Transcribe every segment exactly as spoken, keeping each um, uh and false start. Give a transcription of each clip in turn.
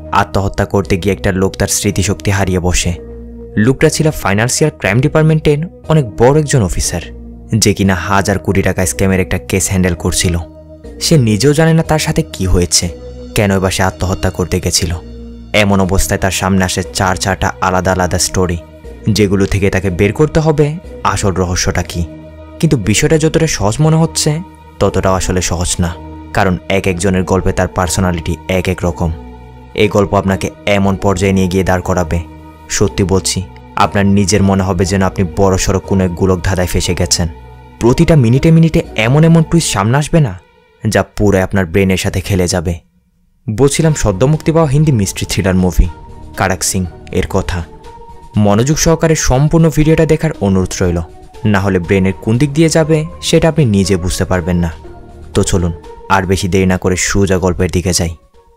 আত্মহত্যা করতে গিয়ে একটা লোক তার স্মৃতিশক্তি হারিয়ে বসে। লোকটা ছিল ফাইন্যান্সিয়াল ক্রাইম ডিপার্টমেন্টের অনেক বড় একজন অফিসার, যে কিনা হাজার কোটি টাকা স্ক্যামের একটা কেস হ্যান্ডেল করছিল। সে নিজেও জানে না তার সাথে কি হয়েছে, কেন বা সে আত্মহত্যা করতে গেছিল। এমন অবস্থায় তার সামনে আসে চার চারটা আলাদা আলাদা স্টোরি, যেগুলো থেকে তাকে বের করতে হবে আসল রহস্যটা কি। কিন্তু বিষয়টা যতটা সহজ মনে হচ্ছে ততটাও আসলে সহজ না, কারণ এক একজনের গল্পে তার পার্সোনালিটি এক এক রকম। এই গল্প আপনাকে এমন পর্যায়ে নিয়ে গিয়ে দাঁড় করাবে, সত্যি বলছি, আপনার নিজের মনে হবে যেন আপনি বড়সড় কোনো এক গোলক ধাঁধায় ফেসে গেছেন। প্রতিটা মিনিটে মিনিটে এমন এমন টুইস্ট সামনে আসবে না, যা পুরো আপনার ব্রেনের সাথে খেলে যাবে। বলছিলাম সদ্য মুক্তি পাওয়া Hindi mystery thriller movie Karak Singh এর কথা। মনোযোগ সহকারে সম্পূর্ণ ভিডিওটা দেখার অনুরোধ রইল, না হলে ব্রেনের কোন দিক দিয়ে যাবে সেটা আপনি নিজে বুঝতে পারবেন না। তো চলুন আর বেশি দেরি না করে সোজা গল্পের দিকে যাই।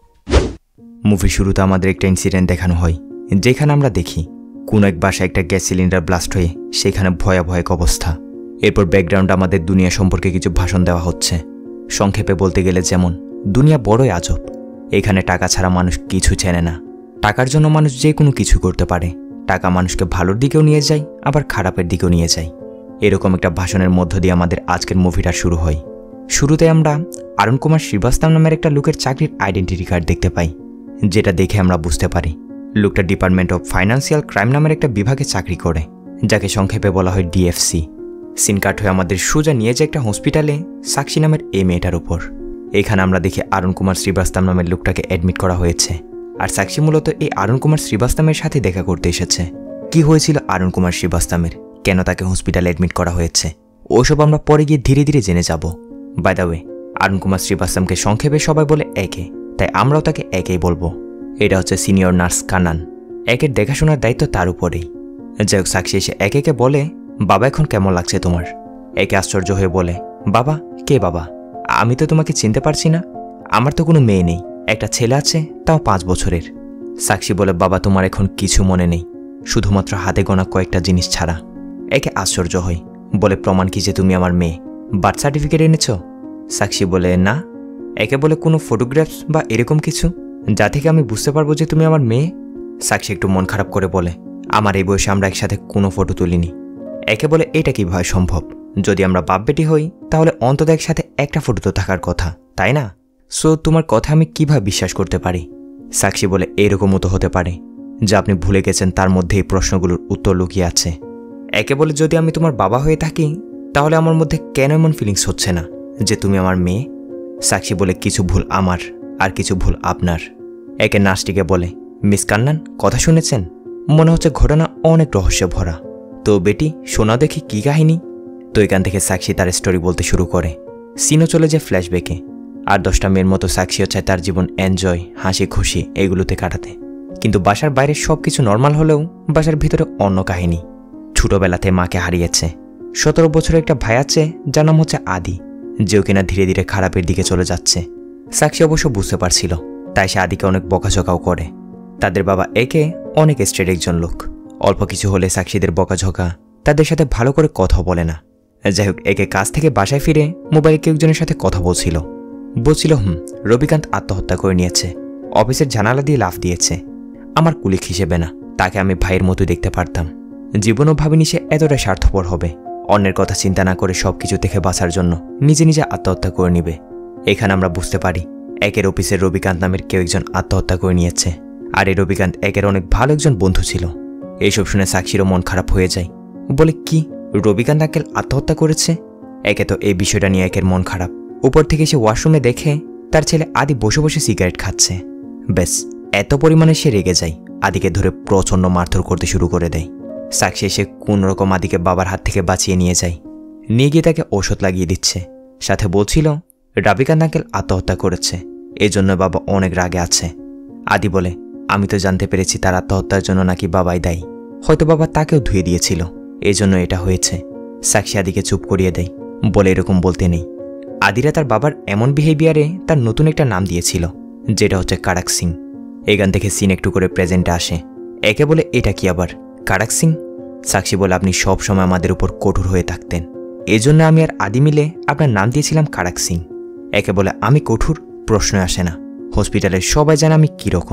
মুভি শুরুতে আমাদের একটা ইনসিডেন্ট দেখানো হয়, যেখানে আমরা দেখি কোন এক বাসায় একটা গ্যাস সিলিন্ডার ব্লাস্ট হয়ে সেখানে ভয়াবহ এক অবস্থা। এরপর ব্যাকগ্রাউন্ডে আমাদের দুনিয়া সম্পর্কে কিছু ভাষণ দেওয়া হচ্ছে। সংক্ষেপে বলতে গেলে যেমন, দুনিয়া বড়ই আজব। এখানে টাকা ছাড়া মানুষ কিছু চেনে না। টাকার জন্য মানুষ যে কোনো কিছু করতে পারে। টাকা মানুষকে ভালোর দিকেও নিয়ে যায়, আবার খারাপের দিকেও নিয়ে যায়। এরকম একটা ভাষণের মধ্য দিয়ে আমাদের আজকের মুভিটা শুরু হয়। শুরুতে আমরা অরুণ কুমার শ্রীবাস্তব নামের একটা লোকের চাকরির আইডেন্টিটি কার্ড দেখতে পাই, যেটা দেখে আমরা বুঝতে পারি লোকটা ডিপার্টমেন্ট অফ ফাইন্যান্সিয়াল ক্রাইম নামের একটা বিভাগে চাকরি করে, যাকে সংক্ষেপে বলা হয় ডিএফসি। সিন কাট হয়ে আমাদের সোজা নিয়ে যায় একটা হসপিটালে সাক্ষী নামের এই মেয়েটার উপর। এখানে আমরা দেখি অরুণ কুমার শ্রীবাস্তব নামের লোকটাকে অ্যাডমিট করা হয়েছে, আর সাক্ষী মূলত এই অরুণ কুমার শ্রীবাস্তবের সাথে দেখা করতে এসেছে। কি হয়েছিল অরুণ কুমার শ্রীবাস্তবের, কেন তাকে হসপিটালে অ্যাডমিট করা হয়েছে, ওসব আমরা পরে গিয়ে ধীরে ধীরে জেনে যাব। By the way, Arun Kumar শ্রীবাস্তবকে সংক্ষেপে সবাই বলে একে, তাই আমরাও তাকে একেই বলবো। এটা হচ্ছে সিনিয়র নার্স কানান। একের দেখাশোনার দায়িত্ব তার উপরেই। যাই হোক, সাক্ষী এসে একে একে বলে, বাবা এখন কেমন লাগছে তোমার? একে আশ্চর্য হয়ে বলে, বাবা? কে বাবা? আমি তো তোমাকে চিনতে পারছি না। আমার তো কোনো মেয়ে নেই, একটা ছেলে আছে, তাও পাঁচ বছরের। সাক্ষী বলে, বাবা তোমার এখন কিছু মনে নেই, শুধুমাত্র হাতে গোনা কয়েকটা জিনিস ছাড়া। একে আশ্চর্য হয়, বলে, প্রমাণ কি যে তুমি আমার মেয়ে? বার্থ সার্টিফিকেট এনেছ? সাক্ষী বলে, না। একে বলে, কোনো ফটোগ্রাফস বা এরকম কিছু, যা থেকে আমি বুঝতে পারবো যে তুমি আমার মেয়ে? সাক্ষী একটু মন খারাপ করে বলে, আমার এই বয়সে আমরা একসাথে কোনো ফটো তুলিনি। একে বলে, এটা কিভাবে সম্ভব? যদি আমরা বাপ বেটি হই তাহলে অন্তত একসাথে একটা ফটো তো থাকার কথা, তাই না? সো তোমার কথা আমি কিভাবে বিশ্বাস করতে পারি? সাক্ষী বলে, এরকমও তো হতে পারে যা আপনি ভুলে গেছেন তার মধ্যে এই প্রশ্নগুলোর উত্তর লুকিয়ে আছে। একে বলে, যদি আমি তোমার বাবা হয়ে থাকি তাহলে আমার মধ্যে কেন এমন ফিলিংস হচ্ছে না যে তুমি আমার মেয়ে? সাক্ষী বলে, কিছু ভুল আমার আর কিছু ভুল আপনার। একে নার্সটিকে বলে, মিস কান্নান, কথা শুনেছেন? মনে হচ্ছে ঘটনা অনেক রহস্য ভরা। তো বেটি, শোনা দেখি কি কাহিনী। তো এখান থেকে সাক্ষী তার স্টোরি বলতে শুরু করে। সিনও চলে যায় ফ্ল্যাশব্যাকে। আর দশটা মেয়ের মতো সাক্ষীও চায় তার জীবন এনজয়, হাসি খুশি এগুলোতে কাটাতে। কিন্তু বাসার বাইরে সব কিছু নর্মাল হলেও বাসার ভিতরে অন্য কাহিনী। ছোটবেলাতে মাকে হারিয়েছে। সতেরো বছরের একটা ভাই আছে যার নাম হচ্ছে আদি, যেও কিনা ধীরে ধীরে খারাপের দিকে চলে যাচ্ছে। সাক্ষী অবশ্য বুঝতে পারছিল, তাই সে আদিকে অনেক বকাঝকাও করে। তাদের বাবা একে অনেক স্ট্রেট একজন লোক। অল্প কিছু হলে সাক্ষীদের বকাঝকা, তাদের সাথে ভালো করে কথা বলে না। যাই হোক, একে কাজ থেকে বাসায় ফিরে মোবাইলে কেউ একজনের সাথে কথা বলছিল। বলছিল, হুম রবিকান্ত আত্মহত্যা করে নিয়েছে, অফিসের জানালা দিয়ে লাফ দিয়েছে। আমার কুলিক হিসেবে না, তাকে আমি ভাইয়ের মতো দেখতে পারতাম। জীবনও ভাবিনি সে এতটা স্বার্থপর হবে, অন্যের কথা চিন্তা না করে সবকিছু থেকে বাঁচার জন্য নিজে নিজে আত্মহত্যা করে নিবে। এখানে আমরা বুঝতে পারি একের অফিসের রবিকান্ত নামের কেউ একজন আত্মহত্যা করে নিয়েছে, আর এই রবিকান্ত একের অনেক ভালো একজন বন্ধু ছিল। এইসব শুনে সাক্ষীরও মন খারাপ হয়ে যায়। বলে, কি রবিকান্ত আঙ্কেল আত্মহত্যা করেছে? একে তো এই বিষয়টা নিয়ে একের মন খারাপ। উপর থেকে সে ওয়াশরুমে দেখে তার ছেলে আদি বসে বসে সিগারেট খাচ্ছে। ব্যাস, এত পরিমাণে সে রেগে যায়, আদিকে ধরে প্রচণ্ড মারধর করতে শুরু করে দেয়। সাক্ষী এসে কোন রকম আদিকে বাবার হাত থেকে বাঁচিয়ে নিয়ে যায়। নিয়ে গিয়ে তাকে ঔষধ লাগিয়ে দিচ্ছে, সাথে বলছিল রবিকান্ত আঙ্কেল আত্মহত্যা করেছে, এই জন্য বাবা অনেক রাগে আছে। আদি বলে, আমি তো জানতে পেরেছি তার আত্মহত্যার জন্য নাকি বাবাই দায়ী, হয়তো বাবা তাকেও ধুয়ে দিয়েছিল, এই জন্য এটা হয়েছে। সাক্ষী আদিকে চুপ করিয়ে দেয়, বলে এরকম বলতে নেই। আদিরা তার বাবার এমন বিহেভিয়ারে তার নতুন একটা নাম দিয়েছিল, যেটা হচ্ছে কারাক সিং। এখান থেকে সিন একটু করে প্রেজেন্টে আসে। একে বলে, এটা কি আবার কারাক সিং? সাক্ষী বলে, আপনি সব সময় আমাদের উপর কঠোর হয়ে থাকতেন, এই জন্য আমি আর আদি মিলে আপনার নাম দিয়েছিলাম কারাক সিং। একে বলে, আমি কঠোর? প্রশ্ন আসে না, হসপিটালের সবাই জানে আমি কীরকম,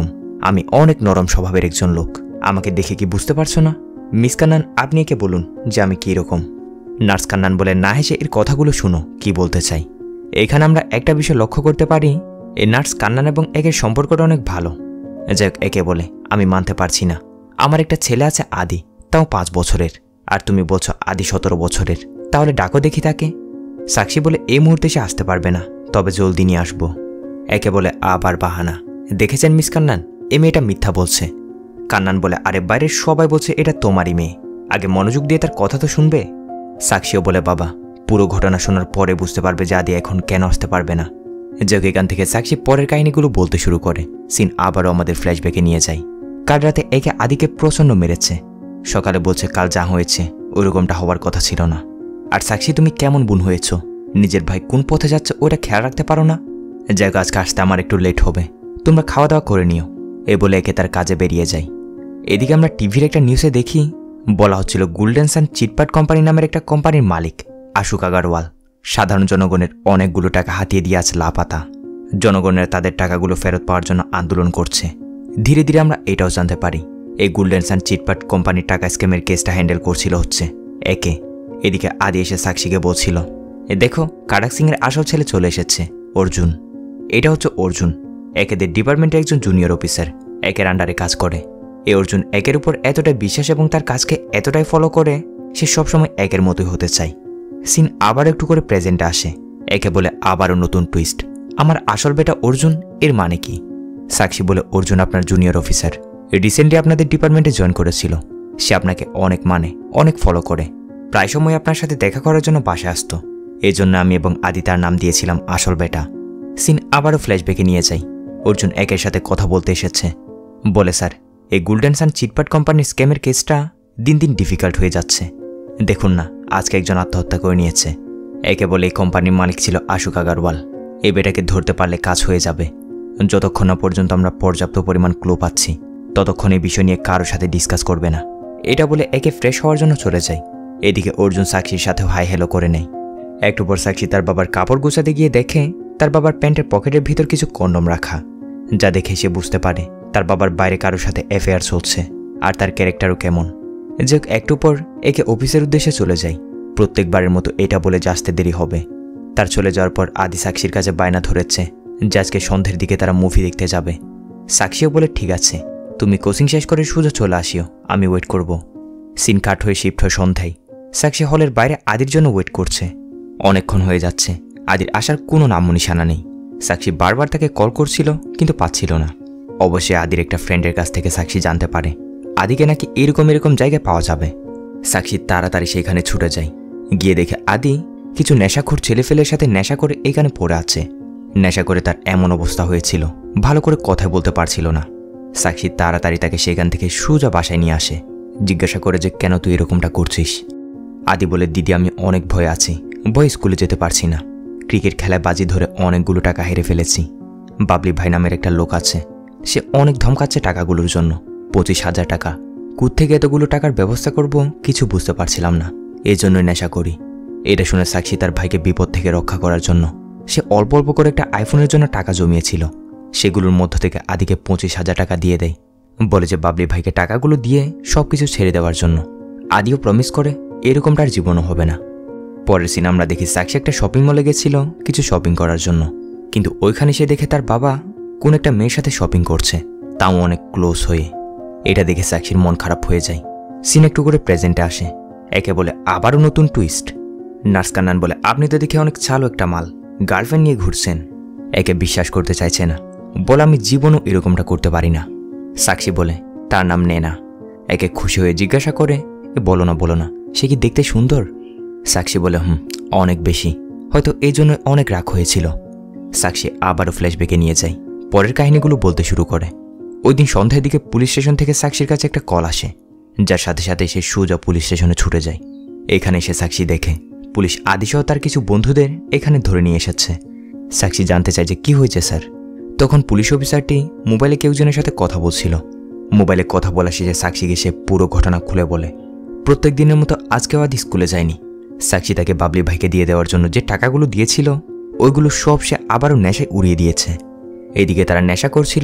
আমি অনেক নরম স্বভাবের একজন লোক। আমাকে দেখে কি বুঝতে পারছো না? মিস কান্নান, আপনি একে বলুন যে আমি কী রকম। নার্স কান্নান বলে, না হেসে এর কথাগুলো শুনো, কি বলতে চাই। এখানে আমরা একটা বিষয় লক্ষ্য করতে পারি, এই নার্স কান্নান এবং একের সম্পর্কটা অনেক ভালো। যাই হোক, একে বলে, আমি মানতে পারছি না। আমার একটা ছেলে আছে আদি, তাও পাঁচ বছরের, আর তুমি বলছো আদি সতেরো বছরের। তাহলে ডাকো দেখি তাকে। সাক্ষী বলে, এই মুহূর্তে সে আসতে পারবে না, তবে জলদি নিয়ে আসবো। একে বলে, আবার বাহানা। দেখেছেন মিস কান্নান, এ মেয়েটা মিথ্যা বলছে। কান্নান বলে, আরে বাইরের সবাই বলছে এটা তোমারই মেয়ে, আগে মনোযোগ দিয়ে তার কথা তো শুনবে। সাক্ষীও বলে, বাবা, পুরো ঘটনা শোনার পরে বুঝতে পারবে যে আদি এখন কেন আসতে পারবে না। যাক, এখান থেকে সাক্ষী পরের কাহিনীগুলো বলতে শুরু করে। সিন আবারও আমাদের ফ্ল্যাশব্যাকে নিয়ে যায়। কাল রাতে একে আদিকে প্রচণ্ড মেরেছে। সকালে বলছে কাল যা হয়েছে ওইরকমটা হওয়ার কথা ছিল না। আর সাক্ষী, তুমি কেমন বোন হয়েছ? নিজের ভাই কোন পথে যাচ্ছে ওটা খেয়াল রাখতে পারো না? যাক, আজকে আসতে আমার একটু লেট হবে, তোমরা খাওয়া দাওয়া করে নিও। এ বলে একে তার কাজে বেরিয়ে যায়। এদিকে আমরা টিভির একটা নিউজে দেখি, বলা হচ্ছিল গোল্ডেন সান চিটপাট কোম্পানি নামের একটা কোম্পানির মালিক আশুক আগারওয়াল সাধারণ জনগণের অনেকগুলো টাকা হাতিয়ে দিয়ে আছে লাপাতা। জনগণের তাদের টাকাগুলো ফেরত পাওয়ার জন্য আন্দোলন করছে। ধীরে ধীরে আমরা এটাও জানতে পারি, এই গোল্ডেন সান চিটপাট কোম্পানির টাকা স্ক্যামের কেসটা হ্যান্ডেল করছিল হচ্ছে একে। এদিকে আদি এসে সাক্ষীকে বলছিল, এ দেখো, কারাক সিংয়ের আসল ছেলে চলে এসেছে, অর্জুন। এটা হচ্ছে অর্জুন, একেদের ডিপার্টমেন্টে একজন জুনিয়র অফিসার, একের আন্ডারে কাজ করে। এই অর্জুন একের উপর এতটাই বিশ্বাস এবং তার কাজকে এতটাই ফলো করে, সে সবসময় একের মতোই হতে চায়। সিন আবার একটু করে প্রেজেন্টে আসে। একে বলে, আবারও নতুন টুইস্ট, আমার আসল বেটা অর্জুন, এর মানে কি? সাক্ষী বলে, অর্জুন আপনার জুনিয়র অফিসার, রিসেন্টলি আপনাদের ডিপার্টমেন্টে জয়েন করেছিল। সে আপনাকে অনেক মানে, অনেক ফলো করে, প্রায় সময় আপনার সাথে দেখা করার জন্য বাসায় আসতো। এই জন্য আমি এবং আদি তার নাম দিয়েছিলাম আসল বেটা। সিন আবারও ফ্ল্যাশব্যাকে নিয়ে যাই। অর্জুন একের সাথে কথা বলতে এসেছে। বলে, স্যার, এই গোল্ডেন সান চিটপাট কোম্পানির স্ক্যামের কেসটা দিন দিন ডিফিকাল্ট হয়ে যাচ্ছে। দেখুন না, আজকে একজন আত্মহত্যা করে নিয়েছে। একে বলে, এই কোম্পানির মালিক ছিল আশুক আগারওয়াল। এই বেটাকে ধরতে পারলে কাজ হয়ে যাবে। যতক্ষণ না পর্যন্ত আমরা পর্যাপ্ত পরিমাণ ক্লু পাচ্ছি, ততক্ষণ এই বিষয় নিয়ে কারোর সাথে ডিসকাস করবে না। এটা বলে একে ফ্রেশ হওয়ার জন্য চলে যায়। এদিকে অর্জুন সাক্ষীর সাথেও হাই হ্যালো করে নেয়। একটু পর সাক্ষী তার বাবার কাপড় গুছাতে গিয়ে দেখে তার বাবার প্যান্টের পকেটের ভিতর কিছু কন্ডম রাখা, যা দেখে সে বুঝতে পারে তার বাবার বাইরে কারোর সাথে অ্যাফেয়ার চলছে, আর তার ক্যারেক্টারও কেমন। যে একটু পর একে অফিসের উদ্দেশ্যে চলে যায়। প্রত্যেকবারের মতো এটা বলে যে আসতে দেরি হবে। তার চলে যাওয়ার পর আদি সাক্ষীর কাছে বায়না ধরেছে যে আজকে সন্ধ্যের দিকে তারা মুভি দেখতে যাবে। সাক্ষীও বলে, ঠিক আছে, তুমি কোচিং শেষ করে সোজা চলে আসিও, আমি ওয়েট করব। সিন কাট হয়ে শিফট হয় সন্ধ্যায়। সাক্ষী হলের বাইরে আদির জন্য ওয়েট করছে। অনেকক্ষণ হয়ে যাচ্ছে, আদির আসার কোনো নাম নিশানা নেই। সাক্ষী বারবার তাকে কল করছিল কিন্তু পাচ্ছিল না। অবশ্যই আদির একটা ফ্রেন্ডের কাছ থেকে সাক্ষী জানতে পারে আদিকে নাকি এরকম এরকম জায়গায় পাওয়া যাবে। সাক্ষী তাড়াতাড়ি সেখানে ছুটে যায়। গিয়ে দেখে আদি কিছু নেশাখোর ছেলেফেলের সাথে নেশা করে এখানে পড়ে আছে। নেশা করে তার এমন অবস্থা হয়েছিল, ভালো করে কথা বলতে পারছিল না। সাক্ষী তাড়াতাড়ি তাকে সেখান থেকে সোজা বাসায় নিয়ে আসে। জিজ্ঞাসা করে যে কেন তুই এরকমটা করছিস। আদি বলে, দিদি, আমি অনেক ভয় আছি, ভয় স্কুলে যেতে পারছি না। ক্রিকেট খেলায় বাজি ধরে অনেকগুলো টাকা হেরে ফেলেছি। বাবলি ভাই নামের একটা লোক আছে, সে অনেক ধমকাচ্ছে টাকাগুলোর জন্য, পঁচিশ হাজার টাকা। কোত্থেকে এতগুলো টাকার ব্যবস্থা করব কিছু বুঝতে পারছিলাম না, এই জন্যই নেশা করি। এটা শুনে সাক্ষী তার ভাইকে বিপদ থেকে রক্ষা করার জন্য সে অল্প অল্প করে একটা আইফোনের জন্য টাকা জমিয়েছিল। সেগুলোর মধ্য থেকে আদিকে পঁচিশ হাজার টাকা দিয়ে দেয়। বলে যে বাবলি ভাইকে টাকাগুলো দিয়ে সব কিছু ছেড়ে দেওয়ার জন্য। আদিও প্রমিস করে এরকমটা আর জীবনও হবে না। পরের সিন আমরা দেখি সাক্ষী একটা শপিং মলে গেছিল কিছু শপিং করার জন্য, কিন্তু ওইখানে সে দেখে তার বাবা কোন একটা মেয়ের সাথে শপিং করছে, তাও অনেক ক্লোজ হয়ে। এটা দেখে সাক্ষীর মন খারাপ হয়ে যায়। সিন একটু করে প্রেজেন্টে আসে। একে বলে, আবারও নতুন টুইস্ট। নার্স কান্নান বলে, আপনি তো দেখে অনেক চালু একটা মাল, গার্লফ্রেন্ড নিয়ে ঘুরছেন। একে বিশ্বাস করতে চাইছে না, বলে আমি জীবনও এরকমটা করতে পারি না। সাক্ষী বলে, তার নাম নেনা। একে খুশি হয়ে জিজ্ঞাসা করে, এ বলো না বলো না, সে কি দেখতে সুন্দর? সাক্ষী বলে, হুম, অনেক বেশি, হয়তো এই জন্য অনেক রাগ হয়েছিল। সাক্ষী আবারও ফ্ল্যাশব্যাকে নিয়ে যায়, পরের কাহিনীগুলো বলতে শুরু করে। ওই দিন সন্ধ্যার দিকে পুলিশ স্টেশন থেকে সাক্ষীর কাছে একটা কল আসে, যার সাথে সাথে সে সোজা পুলিশ স্টেশনে ছুটে যায়। এখানে সে সাক্ষী দেখে পুলিশ আদিসহ তার কিছু বন্ধুদের এখানে ধরে নিয়ে এসেছে। সাক্ষী জানতে চায় যে কি হয়েছে স্যার। তখন পুলিশ অফিসারটি মোবাইলে কেউজনের সাথে কথা বলছিল। মোবাইলে কথা বলা শেষে সাক্ষীকে সে পুরো ঘটনা খুলে বলে। প্রত্যেক দিনের মতো আজকেও আদি স্কুলে যায়নি। সাক্ষী তাকে বাবলি ভাইকে দিয়ে দেওয়ার জন্য যে টাকাগুলো দিয়েছিল ওইগুলো সব সে আবারও নেশায় উড়িয়ে দিয়েছে। এইদিকে তারা নেশা করছিল,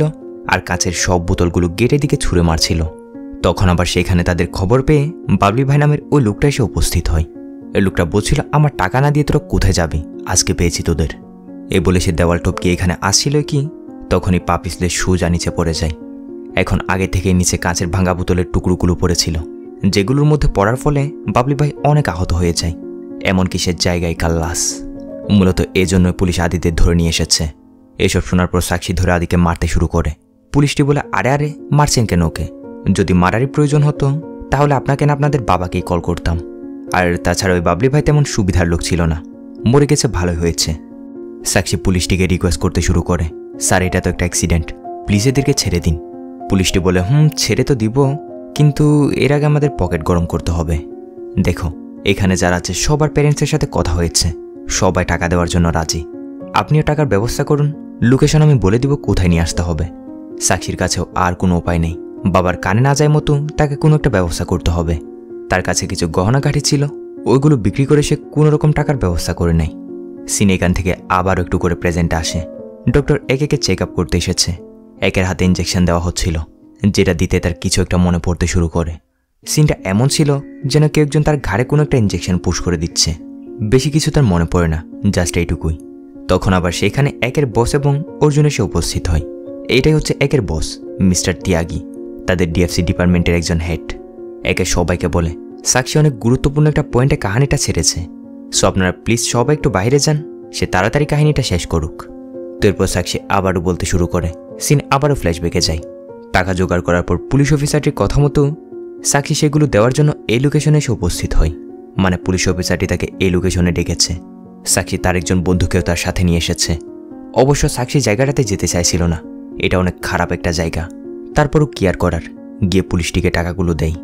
আর কাঁচের সব বোতলগুলো গেটের দিকে ছুঁড়ে মারছিল। তখন আবার সেখানে তাদের খবর পেয়ে বাবলি ভাই নামের ওই লোকটা এসে উপস্থিত হয়। এই লোকটা বলছিল, আমার টাকা না দিয়ে তোরা কোথায় যাবি, আজকে পেয়েছি তোদের। এ বলে সে দেওয়াল টপকে এখানে আসছিল কি তখনই পা পিছলে সোজা নিচে পড়ে যায়। এখন আগে থেকে নিচে কাঁচের ভাঙা বোতলের টুকরোগুলো পড়েছিল, যেগুলোর মধ্যে পড়ার ফলে বাবলি ভাই অনেক আহত হয়ে যায়। এমনকি সে জায়গায় কাল্লাস। মূলত এজন্যই পুলিশ আদিদের ধরে নিয়ে এসেছে। এসব শোনার পর সাক্ষী ধরে আদিকে মারতে শুরু করে। পুলিশটি বলে, আরে আরে মারছেন কেন ওকে? যদি মারারই প্রয়োজন হতো তাহলে আপনাকে না আপনাদের বাবাকেই কল করতাম। আর তাছাড়া ওই বাবলি ভাই তেমন সুবিধার লোক ছিল না, মরে গেছে ভালোই হয়েছে। সাক্ষী পুলিশটিকে রিকোয়েস্ট করতে শুরু করে, স্যার এটা তো একটা অ্যাক্সিডেন্ট, প্লিজ এদেরকে ছেড়ে দিন। পুলিশটি বলে, হুম ছেড়ে তো দিব, কিন্তু এর আগে আমাদের পকেট গরম করতে হবে। দেখো এখানে যারা আছে সবার প্যারেন্টসের সাথে কথা হয়েছে, সবাই টাকা দেওয়ার জন্য রাজি। আপনিও টাকার ব্যবস্থা করুন, লোকেশন আমি বলে দিব কোথায় নিয়ে আসতে হবে। সাক্ষীর কাছেও আর কোনো উপায় নেই, বাবার কানে না যায় মতো তাকে কোনো একটা ব্যবস্থা করতে হবে। তার কাছে কিছু গহনাগাঠি ছিল, ওইগুলো বিক্রি করে সে কোনো রকম টাকার ব্যবস্থা করে নেয়। সিনে এখান থেকে আবারও একটু করে প্রেজেন্ট আসে। ডক্টর একে চেক আপ করতে এসেছে। একের হাতে ইঞ্জেকশন দেওয়া হচ্ছিল, যেটা দিতে তার কিছু একটা মনে পড়তে শুরু করে। সিনটা এমন ছিল যেন কেউ একজন তার ঘাড়ে কোনো একটা ইঞ্জেকশন পুশ করে দিচ্ছে। বেশি কিছু তার মনে পড়ে না, জাস্ট এইটুকুই। তখন আবার সেখানে একের বস এবং অর্জুন এসে উপস্থিত হয়। এইটাই হচ্ছে একের বস, মিস্টার তিয়াগি, তাদের ডিএফসি ডিপার্টমেন্টের একজন হেড। একে সবাইকে বলে, সাক্ষী অনেক গুরুত্বপূর্ণ একটা পয়েন্টে কাহিনীটা ছেড়েছে, সো আপনারা প্লিজ সবাই একটু বাইরে যান, সে তাড়াতাড়ি কাহিনীটা শেষ করুক। তো এরপর সাক্ষী আবারও বলতে শুরু করে। সিন আবারও ফ্ল্যাশব্যাকে যায়। টাকা জোগাড় করার পর পুলিশ অফিসারটির কথা মতো সাক্ষী সেগুলো দেওয়ার জন্য এই লোকেশনে এসে উপস্থিত হয়। মানে পুলিশ অফিসারটি তাকে এই লোকেশনে ডেকেছে। সাক্ষী তার একজন বন্ধুকেও তার সাথে নিয়ে এসেছে। অবশ্য সাক্ষী জায়গাটাতে যেতে চাইছিল না, এটা অনেক খারাপ একটা জায়গা। তারপরও কি আর করার, গিয়ে পুলিশটিকে টাকাগুলো দেয়।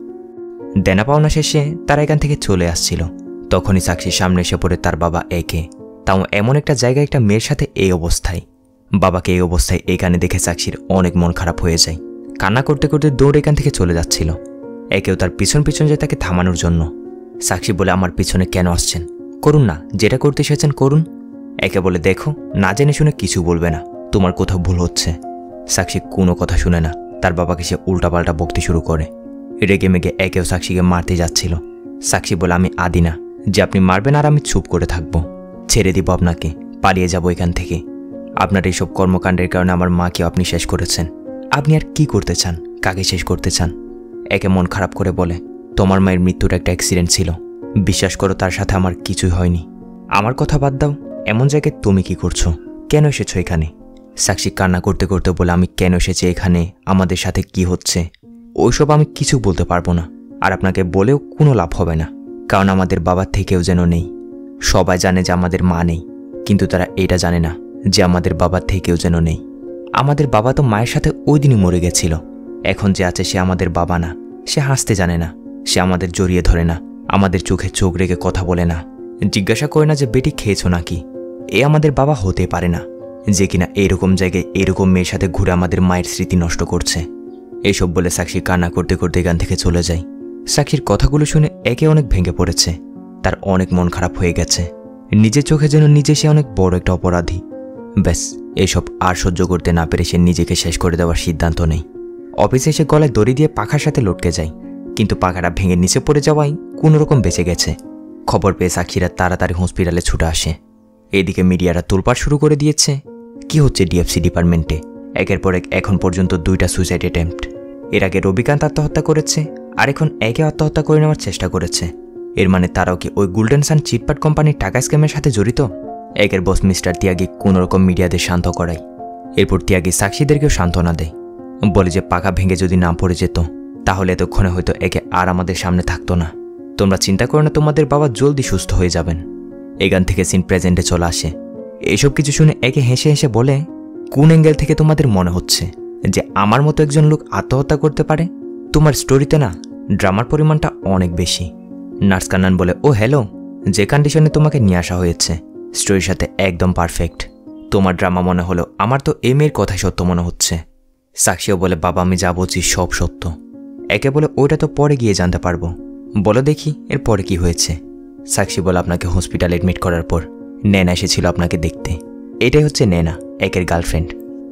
দেনা পাওনা শেষে তারা এখান থেকে চলে আসছিল। তখনই সাক্ষীর সামনে এসে পড়ে তার বাবা একে, তাও এমন একটা জায়গায় একটা মেয়ের সাথে এই অবস্থায়। বাবাকে এই অবস্থায় এখানে দেখে সাক্ষীর অনেক মন খারাপ হয়ে যায়। কান্না করতে করতে দৌড় এখান থেকে চলে যাচ্ছিল। একেও তার পিছন পিছন যায় তাকে থামানোর জন্য। সাক্ষী বলে, আমার পিছনে কেন আসছেন, করুন না, যেটা করতে এসেছেন করুন। একে বলে, দেখো না জেনে শুনে কিছু বলবে না, তোমার কোথাও ভুল হচ্ছে। সাক্ষী কোনো কথা শুনে না, তার বাবাকে সে উল্টাপাল্টা বকতে শুরু করে। রেগে মেগে একেও সাক্ষীকে মারতে যাচ্ছিল। সাক্ষী বলে, আমি আদি না যে আপনি মারবেন আর আমি চুপ করে থাকবো, ছেড়ে দিব আপনাকে, পালিয়ে যাব এখান থেকে। আপনার এইসব কর্মকাণ্ডের কারণে আমার মাকেও আপনি শেষ করেছেন। আপনি আর কি করতে চান, কাকে শেষ করতে চান? একে মন খারাপ করে বলে, তোমার মায়ের মৃত্যুর একটা অ্যাক্সিডেন্ট ছিল, বিশ্বাস করো তার সাথে আমার কিছুই হয়নি। আমার কথা বাদ দাও, এমন জায়গায় তুমি কি করছো, কেন এসেছো এখানে? সাক্ষী কান্না করতে করতে বলে, আমি কেন এসেছি এখানে, আমাদের সাথে কি হচ্ছে, ওইসব আমি কিছু বলতে পারবো না। আর আপনাকে বলেও কোনো লাভ হবে না, কারণ আমাদের বাবার থেকেও যেন নেই। সবাই জানে যে আমাদের মা নেই, কিন্তু তারা এটা জানে না যে আমাদের বাবার থেকেও যেন নেই। আমাদের বাবা তো মায়ের সাথে ওই দিনই মরে গেছিল। এখন যে আছে সে আমাদের বাবা না। সে হাসতে জানে না, সে আমাদের জড়িয়ে ধরে না, আমাদের চোখে চোখ রেখে কথা বলে না, জিজ্ঞাসা করে না যে বেটি খেয়েছো নাকি। এ আমাদের বাবা হতে পারে না, যে কিনা এইরকম জায়গায় এরকম মেয়ের সাথে ঘুরে আমাদের মায়ের স্মৃতি নষ্ট করছে। এইসব বলে সাক্ষী কান্না করতে করতে এখান থেকে চলে যায়। সাক্ষীর কথাগুলো শুনে একে অনেক ভেঙে পড়েছে, তার অনেক মন খারাপ হয়ে গেছে। নিজের চোখে যেন নিজে সে অনেক বড় একটা অপরাধী। ব্যাস এইসব আর সহ্য করতে না পেরে সে নিজেকে শেষ করে দেওয়ার সিদ্ধান্ত নেয়। অফিসে এসে গলায় দড়ি দিয়ে পাখার সাথে লটকে যায়, কিন্তু পাখাটা ভেঙে নিচে পড়ে যাওয়ায় কোনোরকম বেঁচে গেছে। খবর পেয়ে সাক্ষীরা তাড়াতাড়ি হসপিটালে ছুটে আসে। এদিকে মিডিয়ারা তোলপাড় শুরু করে দিয়েছে কি হচ্ছে ডিএফসি ডিপার্টমেন্টে। একের পর এক এখন পর্যন্ত দুইটা সুইসাইড অ্যাটেম্প্ট। এর আগে রবিকান্ত আত্মহত্যা করেছে, আর এখন একে আত্মহত্যা করে নেওয়ার চেষ্টা করেছে। এর মানে তারাও কি ওই গোল্ডেন সান চিটপাট কোম্পানির টাকা স্ক্যামের সাথে জড়িত? একের বস মিস্টার তিয়াগি কোনোরকম মিডিয়াদের শান্ত করায়। এরপর তিয়াগি সাক্ষীদেরকেও সান্ত্বনা দেয়, বলে যে পাকা ভেঙে যদি না পড়ে যেত তাহলে এতক্ষণে হয়তো একে আর আমাদের সামনে থাকতো না। তোমরা চিন্তা করো না, তোমাদের বাবা জলদি সুস্থ হয়ে যাবেন। এখান থেকে সিন প্রেজেন্টে চলে আসে। এইসব কিছু শুনে একে হেসে হেসে বলে, কোন অ্যাঙ্গেল থেকে তোমাদের মনে হচ্ছে যে আমার মতো একজন লোক আত্মহত্যা করতে পারে? তোমার স্টোরিতে না ড্রামার পরিমাণটা অনেক বেশি। নার্স কান্নান বলে, ও হ্যালো, যে কন্ডিশনে তোমাকে নিয়ে আসা হয়েছে স্টোরির সাথে একদম পারফেক্ট। তোমার ড্রামা মনে হলো, আমার তো এই মেয়ের কথাই সত্য মনে হচ্ছে। সাক্ষীও বলে, বাবা আমি যা বলছি সব সত্য। একে বলে, ওইটা তো পরে গিয়ে জানতে পারবো, বলো দেখি এর পরে কি হয়েছে। সাক্ষী বলে, আপনাকে হসপিটালে অ্যাডমিট করার পর নেনা এসেছিল আপনাকে দেখতে। এটাই হচ্ছে নেনা, একের গার্লফ্রেন্ড।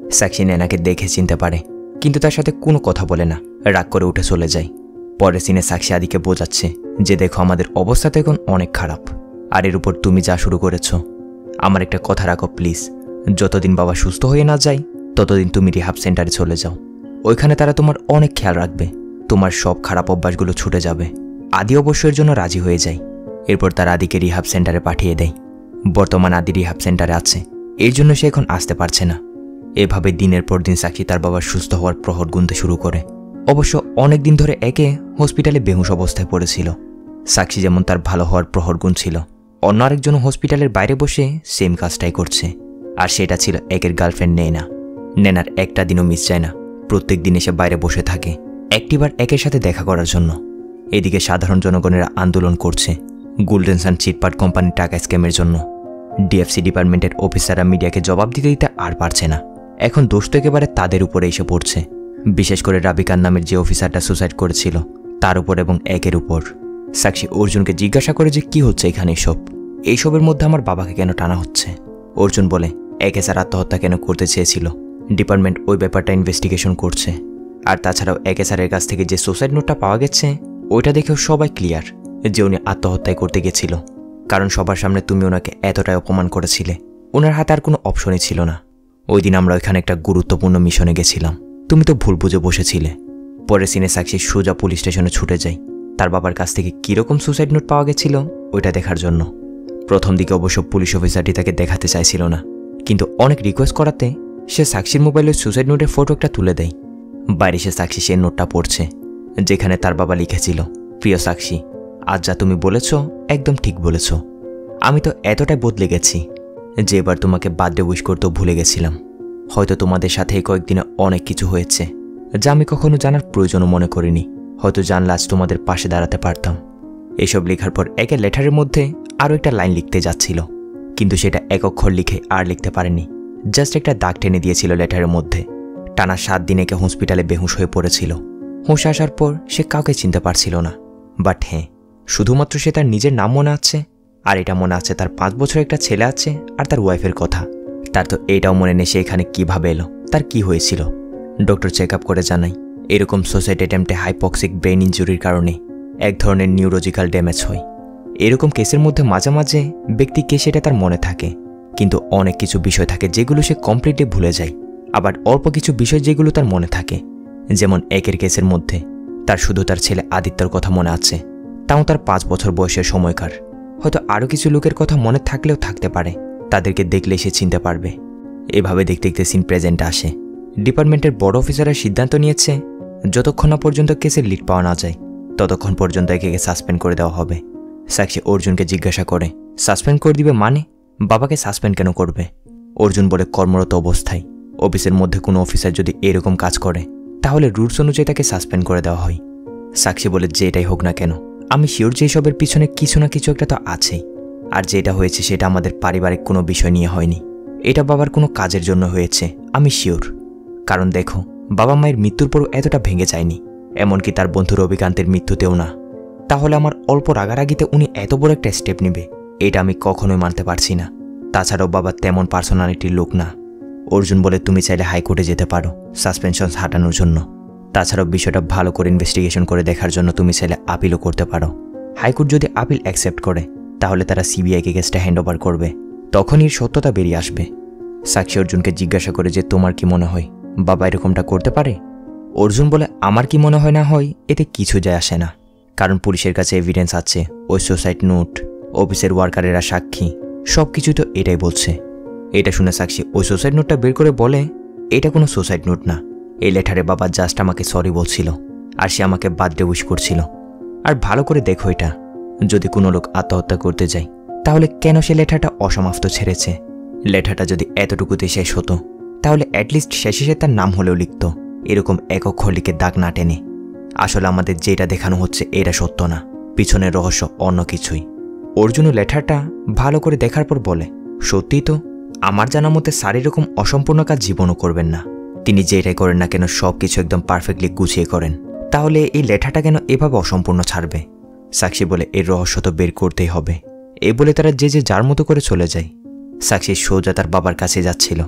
সাক্ষী নেনাকে দেখে চিনতে পারে, কিন্তু তার সাথে কোনো কথা বলে না, রাগ করে উঠে চলে যায়। পরের সিনে সাক্ষী আদিকে বোঝাচ্ছে যে দেখো আমাদের অবস্থা তো এখন অনেক খারাপ, আর এর উপর তুমি যা শুরু করেছ। আমার একটা কথা রাখো প্লিজ, যতদিন বাবা সুস্থ হয়ে না যায় ততদিন তুমি রিহাব সেন্টারে চলে যাও। ওইখানে তারা তোমার অনেক খেয়াল রাখবে, তোমার সব খারাপ অভ্যাসগুলো ছুটে যাবে। আদি অবশ্যের জন্য রাজি হয়ে যায়। এরপর তারা আদিকে রিহাব সেন্টারে পাঠিয়ে দেয়। বর্তমান আদি রিহাব সেন্টারে আছে, এই জন্য সে এখন আসতে পারছে না। এভাবে দিনের পর দিন সাক্ষী তার বাবার সুস্থ হওয়ার প্রহর গুনতে শুরু করে। অবশ্য অনেক দিন ধরে একে হসপিটালে বেহুশ অবস্থায় পড়েছিল। সাক্ষী যেমন তার ভালো হওয়ার প্রহর গুনছিল, অন্য আরেকজন হসপিটালের বাইরে বসে সেম কাজটাই করছে, আর সেটা ছিল একের গার্লফ্রেন্ড নেনা। নেনার একটা দিনও মিস যায় না, প্রত্যেক দিন এসে বাইরে বসে থাকে একটিবার একের সাথে দেখা করার জন্য। এদিকে সাধারণ জনগণেরা আন্দোলন করছে গোল্ডেন সান চিটপাট কোম্পানির টাকা স্ক্যামের জন্য। ডিএফসি ডিপার্টমেন্টের অফিসাররা মিডিয়াকে জবাব দিতে দিতে আর পারছে না, এখন দোষ তো একেবারে তাদের উপরে এসে পড়ছে, বিশেষ করে রাবিকার নামের যে অফিসারটা সুসাইড করেছিল তার উপর এবং একের উপর। সাক্ষী অর্জুনকে জিজ্ঞাসা করে যে কি হচ্ছে এখানে এসব, এইসবের মধ্যে আমার বাবাকে কেন টানা হচ্ছে। অর্জুন বলে একে স্যার আত্মহত্যা কেন করতে চেয়েছিল, ডিপার্টমেন্ট ওই ব্যাপারটা ইনভেস্টিগেশন করছে। আর তাছাড়াও একে স্যারের কাছ থেকে যে সুসাইড নোটটা পাওয়া গেছে ওইটা দেখেও সবাই ক্লিয়ার যে উনি আত্মহত্যায় করতে গেছিল, কারণ সবার সামনে তুমি ওনাকে এতটাই অপমান করেছিলে, ওনার হাতে আর কোনো অপশনই ছিল না। ওই দিন আমরা ওইখানে একটা গুরুত্বপূর্ণ মিশনে গেছিলাম, তুমি তো ভুল বুঝে বসেছিলে। পরে সিনে সাক্ষী সোজা পুলিশ স্টেশনে ছুটে যায় তার বাবার কাছ থেকে কীরকম সুসাইড নোট পাওয়া গেছিল ওইটা দেখার জন্য। প্রথম দিকে অবশ্য পুলিশ অফিসারটি তাকে দেখাতে চাইছিল না, কিন্তু অনেক রিকোয়েস্ট করাতে সে সাক্ষীর মোবাইলে সুসাইড নোটের ফটো একটা তুলে দেয়। বাইরে সে সাক্ষী সে নোটটা পড়ছে, যেখানে তার বাবা লিখেছিল, প্রিয় সাক্ষী, আজ যা তুমি বলেছ একদম ঠিক বলেছ। আমি তো এতটাই বদলে গেছি যে এবার তোমাকে বার্থডে উইশ করতেও ভুলে গেছিলাম। হয়তো তোমাদের সাথে এই কয়েকদিনে অনেক কিছু হয়েছে যা আমি কখনো জানার প্রয়োজনও মনে করিনি, হয়তো জানলে আজ তোমাদের পাশে দাঁড়াতে পারতাম। এসব লেখার পর একে লেটারের মধ্যে আরও একটা লাইন লিখতে যাচ্ছিল, কিন্তু সেটা এক অক্ষর লিখে আর লিখতে পারেনি, জাস্ট একটা দাগ টেনে দিয়েছিল লেটারের মধ্যে। টানা সাত দিন একে হসপিটালে বেহুশ হয়ে পড়েছিল। হুঁশ আসার পর সে কাউকে চিনতে পারছিল না, বাট হ্যাঁ, শুধুমাত্র সে তার নিজের নাম মনে আছে, আর এটা মনে আছে তার পাঁচ বছরের একটা ছেলে আছে আর তার ওয়াইফের কথা। তার তো এটাও মনে নেই সে এখানে কীভাবে এলো, তার কি হয়েছিল। ডক্টর চেক আপ করে জানায় এরকম সুসাইড অ্যাটেম্পটে হাইপক্সিক ব্রেন ইঞ্জুরির কারণে এক ধরনের নিউরোলজিক্যাল ড্যামেজ হয়। এরকম কেসের মধ্যে মাঝে মাঝে ব্যক্তিকে সেটা তার মনে থাকে, কিন্তু অনেক কিছু বিষয় থাকে যেগুলো সে কমপ্লিটলি ভুলে যায়, আবার অল্প কিছু বিষয় যেগুলো তার মনে থাকে। যেমন একের কেসের মধ্যে তার শুধু তার ছেলে আদিত্যর কথা মনে আছে, তাও তার পাঁচ বছর বয়সের সময়কার। হয়তো আরও কিছু লোকের কথা মনে থাকলেও থাকতে পারে, তাদেরকে দেখলে সে চিনতে পারবে। এভাবে দেখতে দেখতে সিন প্রেজেন্ট আসে। ডিপার্টমেন্টের বড় অফিসাররা সিদ্ধান্ত নিয়েছে যতক্ষণ না পর্যন্ত কেসের লিড পাওয়া না যায় ততক্ষণ পর্যন্ত একে সাসপেন্ড করে দেওয়া হবে। সাক্ষী অর্জুনকে জিজ্ঞাসা করে সাসপেন্ড করে দিবে মানে, বাবাকে সাসপেন্ড কেন করবে? অর্জুন বলে কর্মরত অবস্থায় অফিসের মধ্যে কোনো অফিসার যদি এরকম কাজ করে তাহলে রুলস অনুযায়ী তাকে সাসপেন্ড করে দেওয়া হয়। সাক্ষী বলে যে এটাই হোক না কেন আমি শিওর যে এসবের পিছনে কিছু না কিছু একটা তো আছেই, আর যেটা হয়েছে সেটা আমাদের পারিবারিক কোনো বিষয় নিয়ে হয়নি, এটা বাবার কোনো কাজের জন্য হয়েছে, আমি শিওর। কারণ দেখো, বাবা মায়ের মৃত্যুর পরও এতটা ভেঙে যায়নি, এমনকি তার বন্ধু রবিকান্তের মৃত্যুতেও না। তাহলে আমার অল্প রাগারাগিতে উনি এত বড় একটা স্টেপ নেবে এটা আমি কখনোই মানতে পারছি না। তাছাড়াও বাবা তেমন পার্সোনালিটির লোক না। অর্জুন বলে তুমি চাইলে হাইকোর্টে যেতে পারো সাসপেনশন হাঁটানোর জন্য, তাছাড়াও বিষয়টা ভালো করে ইনভেস্টিগেশন করে দেখার জন্য তুমি চাইলে আপিলও করতে পারো। হাইকোর্ট যদি আপিল অ্যাকসেপ্ট করে তাহলে তারা সিবিআইকে কেসটা হ্যান্ড ওভার করবে, তখনই এর সত্যতা বেরিয়ে আসবে। সাক্ষী অর্জুনকে জিজ্ঞাসা করে যে তোমার কি মনে হয় বাবা এরকমটা করতে পারে? অর্জুন বলে আমার কি মনে হয় না হয় এতে কিছু যায় আসে না, কারণ পুলিশের কাছে এভিডেন্স আছে, ওই সুসাইড নোট, অফিসের ওয়ার্কারেরা সাক্ষী, সব কিছু তো এটাই বলছে। এটা শুনে সাক্ষী ওই সুসাইড নোটটা বের করে বলে এটা কোনো সুসাইড নোট না, এই লেটারে বাবা জাস্ট আমাকে সরি বলছিল আর সে আমাকে বার্থডে উইশ করছিল। আর ভালো করে দেখো, এটা যদি কোনো লোক আত্মহত্যা করতে যায় তাহলে কেন সে লেটারটা অসমাপ্ত ছেড়েছে? লেটারটা যদি এতটুকুতে শেষ হতো তাহলে অ্যাটলিস্ট শেষে সে তার নাম হলেও লিখত, এরকম এক অক্ষর লিখে দাগ না টেনে। আসলে আমাদের যেটা দেখানো হচ্ছে এটা সত্য না, পিছনের রহস্য অন্য কিছুই। অর্জুনও লেটারটা ভালো করে দেখার পর বলে সত্যিই তো, আমার জানা মতে স্যার এরকম অসম্পূর্ণ কাজ জীবনও করবেন না, তিনি যেটাই করেন না কেন সব কিছু একদম পারফেক্টলি গুছিয়ে করেন, তাহলে এই লেটারটা কেন এভাবে অসম্পূর্ণ ছাড়বে? সাক্ষী বলে এর রহস্য তো বের করতেই হবে। এই বলে তারা যে যে যার মতো করে চলে যায়। সাক্ষী সোজা তার বাবার কাছে যাচ্ছিল,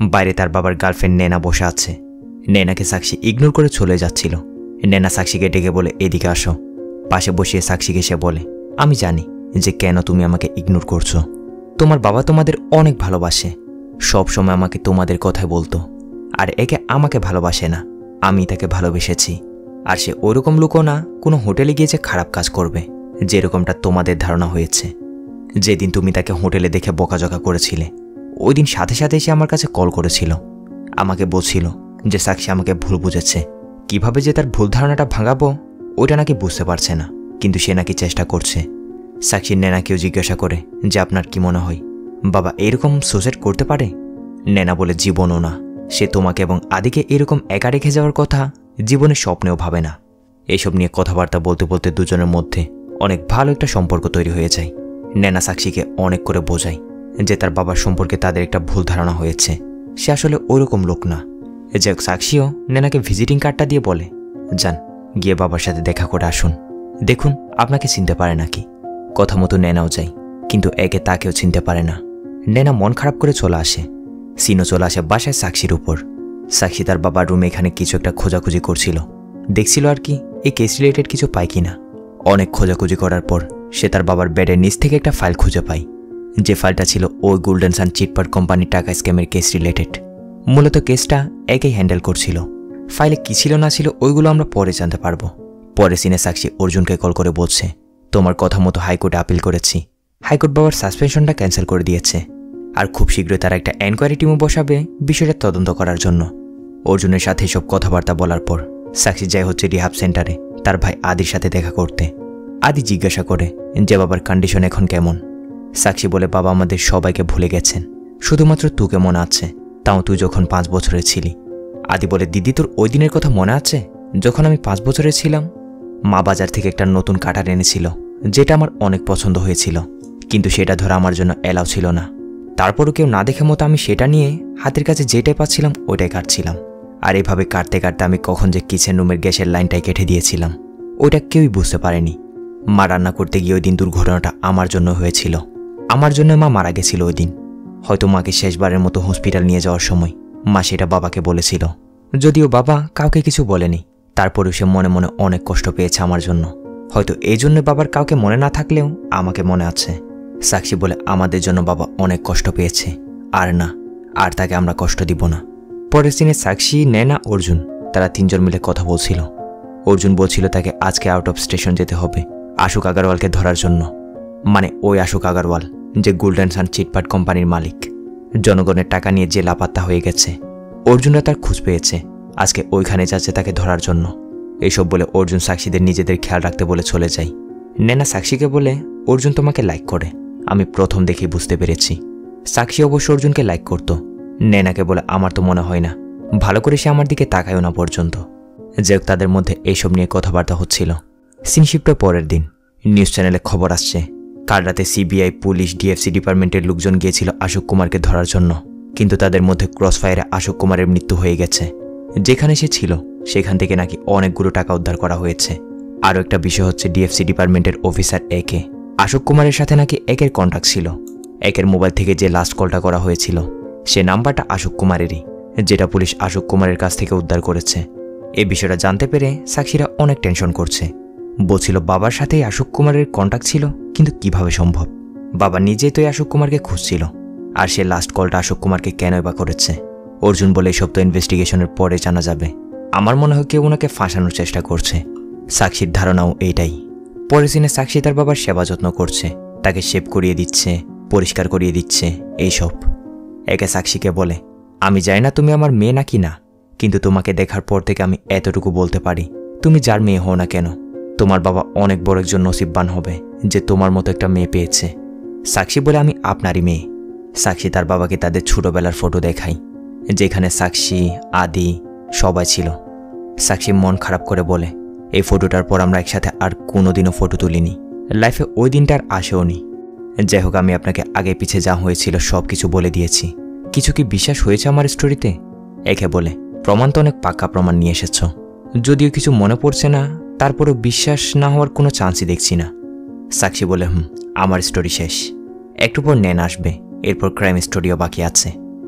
বাইরে তার বাবার গার্লফ্রেন্ড নেনা বসে আছে। নেনাকে সাক্ষী ইগনোর করে চলে যাচ্ছিল। নেনা সাক্ষীকে ডেকে বলে, এদিকে আসো। পাশে বসিয়ে সাক্ষীকে সে বলে, আমি জানি যে কেন তুমি আমাকে ইগনোর করছো। তোমার বাবা তোমাদের অনেক ভালোবাসে, সব সময় আমাকে তোমাদের কথাই বলতো। আর একে আমাকে ভালোবাসে না, আমি তাকে ভালোবেসেছি। আর সে ওইরকম লোকও না কোনো হোটেলে গিয়ে যে খারাপ কাজ করবে, যেরকমটা তোমাদের ধারণা হয়েছে। যেদিন তুমি তাকে হোটেলে দেখে বকাঝকা করেছিলে, ওই দিন সাথে সাথে সে আমার কাছে কল করেছিল। আমাকে বলছিল যে সাক্ষী আমাকে ভুল বুঝেছে, কিভাবে যে তার ভুল ধারণাটা ভাঙাবো ওইটা নাকি বুঝতে পারছে না, কিন্তু সে নাকি চেষ্টা করছে। সাক্ষীর নেনাকেও জিজ্ঞাসা করে যে আপনার কি মনে হয় বাবা এরকম সুসাইড করতে পারে? নেনা বলে, জীবনও না। সে তোমাকে এবং আদিকে এরকম একা রেখে যাওয়ার কথা জীবনের স্বপ্নেও ভাবে না। এসব নিয়ে কথাবার্তা বলতে বলতে দুজনের মধ্যে অনেক ভালো একটা সম্পর্ক তৈরি হয়ে যায়। নেনা সাক্ষীকে অনেক করে বোঝায় যে তার বাবার সম্পর্কে তাদের একটা ভুল ধারণা হয়েছে, সে আসলে ওইরকম লোক না। যে সাক্ষীও নেনাকে ভিজিটিং কার্ডটা দিয়ে বলে, যান গিয়ে বাবার সাথে দেখা করে আসুন, দেখুন আপনাকে চিনতে পারে নাকি। কথা মতো নেনাও যায়, কিন্তু একে তাকেও চিনতে পারে না। নেনা মন খারাপ করে চলে আসে। সিনো চলে আসে বাসায় সাক্ষীর উপর। সাক্ষী তার বাবার রুমে এখানে কিছু একটা খোঁজাখুঁজি করছিল, দেখছিল আর কি এই কেস রিলেটেড কিছু পায় কিনা। অনেক খোঁজাখুঁজি করার পর সে তার বাবার বেডের নিচ থেকে একটা ফাইল খুঁজে পায়, যে ফাইলটা ছিল ওই গোল্ডেন সান চিটফান্ড কোম্পানির টাকা স্ক্যামের কেস রিলেটেড। মূলত কেসটা একেই হ্যান্ডেল করছিল। ফাইলে কি ছিল না ছিল ওইগুলো আমরা পরে জানতে পারবো। পরে সিনে সাক্ষী অর্জুনকে কল করে বলছে, তোমার কথা মতো হাইকোর্টে আপিল করেছি, হাইকোর্ট বাবার সাসপেনশনটা ক্যান্সেল করে দিয়েছে, আর খুব শীঘ্রই তারা একটা এনকোয়ারি টিমও বসাবে বিষয়টা তদন্ত করার জন্য। অর্জুনের সাথে সব কথাবার্তা বলার পর সাক্ষী যায় হচ্ছে রিহাব সেন্টারে তার ভাই আদির সাথে দেখা করতে। আদি জিজ্ঞাসা করে যে বাবার কন্ডিশন এখন কেমন। সাক্ষী বলে, বাবা আমাদের সবাইকে ভুলে গেছেন, শুধুমাত্র তোকে মনে আছে, তাও তুই যখন পাঁচ বছরের ছিলি। আদি বলে, দিদি তোর ওই দিনের কথা মনে আছে যখন আমি পাঁচ বছরের ছিলাম? মা বাজার থেকে একটা নতুন কাটার এনেছিল, যেটা আমার অনেক পছন্দ হয়েছিল, কিন্তু সেটা ধরা আমার জন্য এলাও ছিল না। তারপরও কেউ না দেখে মতো আমি সেটা নিয়ে হাতের কাছে যেটাই পাচ্ছিলাম ওইটাই কাটছিলাম। আর এভাবে কাটতে কাটতে আমি কখন যে কিচেন রুমের গ্যাসের লাইনটাই কেটে দিয়েছিলাম ওইটা কেউই বুঝতে পারেনি। মা রান্না করতে গিয়ে ওই দিন দুর্ঘটনাটা আমার জন্য হয়েছিল। আমার জন্য মা মারা গেছিল ওই দিন। হয়তো মাকে শেষবারের মতো হসপিটাল নিয়ে যাওয়ার সময় মা সেটা বাবাকে বলেছিল, যদিও বাবা কাউকে কিছু বলেনি। তারপরেও সে মনে মনে অনেক কষ্ট পেয়েছে আমার জন্য। হয়তো এই জন্য বাবার কাউকে মনে না থাকলেও আমাকে মনে আছে। সাক্ষী বলে, আমাদের জন্য বাবা অনেক কষ্ট পেয়েছে, আর না, আর তাকে আমরা কষ্ট দিব না। পরের দিনে সাক্ষী, নেনা, অর্জুন তারা তিনজন মিলে কথা বলছিল। অর্জুন বলছিল তাকে আজকে আউট অফ স্টেশন যেতে হবে আশুক আগারওয়ালকে ধরার জন্য, মানে ওই আশুক আগারওয়াল যে গোল্ডেন সান চিটফান্ড কোম্পানির মালিক, জনগণের টাকা নিয়ে যে লাপাত্তা হয়ে গেছে। অর্জুনরা তার খোঁজ পেয়েছে, আজকে ওইখানে যাচ্ছে তাকে ধরার জন্য। এইসব বলে অর্জুন সাক্ষীদের নিজেদের খেয়াল রাখতে বলে চলে যায়। নেনা সাক্ষীকে বলে, অর্জুন তোমাকে লাইক করে, আমি প্রথম দেখেই বুঝতে পেরেছি। সাক্ষী অবশ্য অর্জুনকে লাইক করত। নেনাকে বলে, আমার তো মনে হয় না, ভালো করে সে আমার দিকে তাকায়ও না পর্যন্ত। যে তাদের মধ্যে এইসব নিয়ে কথাবার্তা হচ্ছিল। সিনশিফটের পরের দিন নিউজ চ্যানেলে খবর আসছে, কাল রাতে সিবিআই, পুলিশ, ডিএফসি ডিপার্টমেন্টের লোকজন গিয়েছিল আশোক কুমারকে ধরার জন্য, কিন্তু তাদের মধ্যে ক্রসফায়ারে আশোক কুমারের মৃত্যু হয়ে গেছে। যেখানে সে ছিল সেখান থেকে নাকি অনেকগুলো টাকা উদ্ধার করা হয়েছে। আরও একটা বিষয় হচ্ছে, ডিএফসি ডিপার্টমেন্টের অফিসার একে আশোক কুমারের সাথে নাকি একের কন্ট্যাক্ট ছিল। একের মোবাইল থেকে যে লাস্ট কলটা করা হয়েছিল সে নাম্বারটা আশোক কুমারেরই, যেটা পুলিশ আশোক কুমারের কাছ থেকে উদ্ধার করেছে। এই বিষয়টা জানতে পেরে সাক্ষীরা অনেক টেনশন করছে। বলছিল বাবার সাথেই আশোক কুমারের কন্ট্যাক্ট ছিল, কিন্তু কিভাবে সম্ভব? বাবা নিজেই তো আশোক কুমারকে খুঁজছিল, আর সে লাস্ট কলটা আশোক কুমারকে কেনই বা করেছে? অর্জুন বলে, এসব তো ইনভেস্টিগেশনের পরে জানা যাবে। আমার মনে হয় কেউ ওনাকে ফাঁসানোর চেষ্টা করছে। সাক্ষীর ধারণাও এইটাই। পরের দিনে সাক্ষী তার বাবার সেবা যত্ন করছে, তাকে শেভ করিয়ে দিচ্ছে, পরিষ্কার করিয়ে দিচ্ছে, এইসব। একে সাক্ষীকে বলে, আমি জানি না তুমি আমার মেয়ে নাকি না, কিন্তু তোমাকে দেখার পর থেকে আমি এতটুকু বলতে পারি, তুমি যার মেয়ে হও না কেন, তোমার বাবা অনেক বড় একজন নসিববান হবে যে তোমার মতো একটা মেয়ে পেয়েছে। সাক্ষী বলে, আমি আপনারই মেয়ে। সাক্ষী তার বাবাকে তাদের ছোটবেলার ফটো দেখাই, যেখানে সাক্ষী, আদি সবাই ছিল। সাক্ষী মন খারাপ করে বলে, এই ফটোটার পর আমরা একসাথে আর কোনোদিনও ফটো তুলিনি, লাইফে ওই দিনটা আর আসেও নি। যাই হোক, আমি আপনাকে আগে পিছে যা হয়েছিল সব কিছু বলে দিয়েছি, কিছু কি বিশ্বাস হয়েছে আমার স্টোরিতে? একে বলে, প্রমাণ তো অনেক পাক্কা প্রমাণ নিয়ে এসেছ, যদিও কিছু মনে পড়ছে না, তারপরও বিশ্বাস না হওয়ার কোনো চান্সই দেখছি না। সাক্ষী বলে, হুম, আমার স্টোরি শেষ। একটু পর নেন আসবে, এরপর ক্রাইম স্টোরিও বাকি আছে।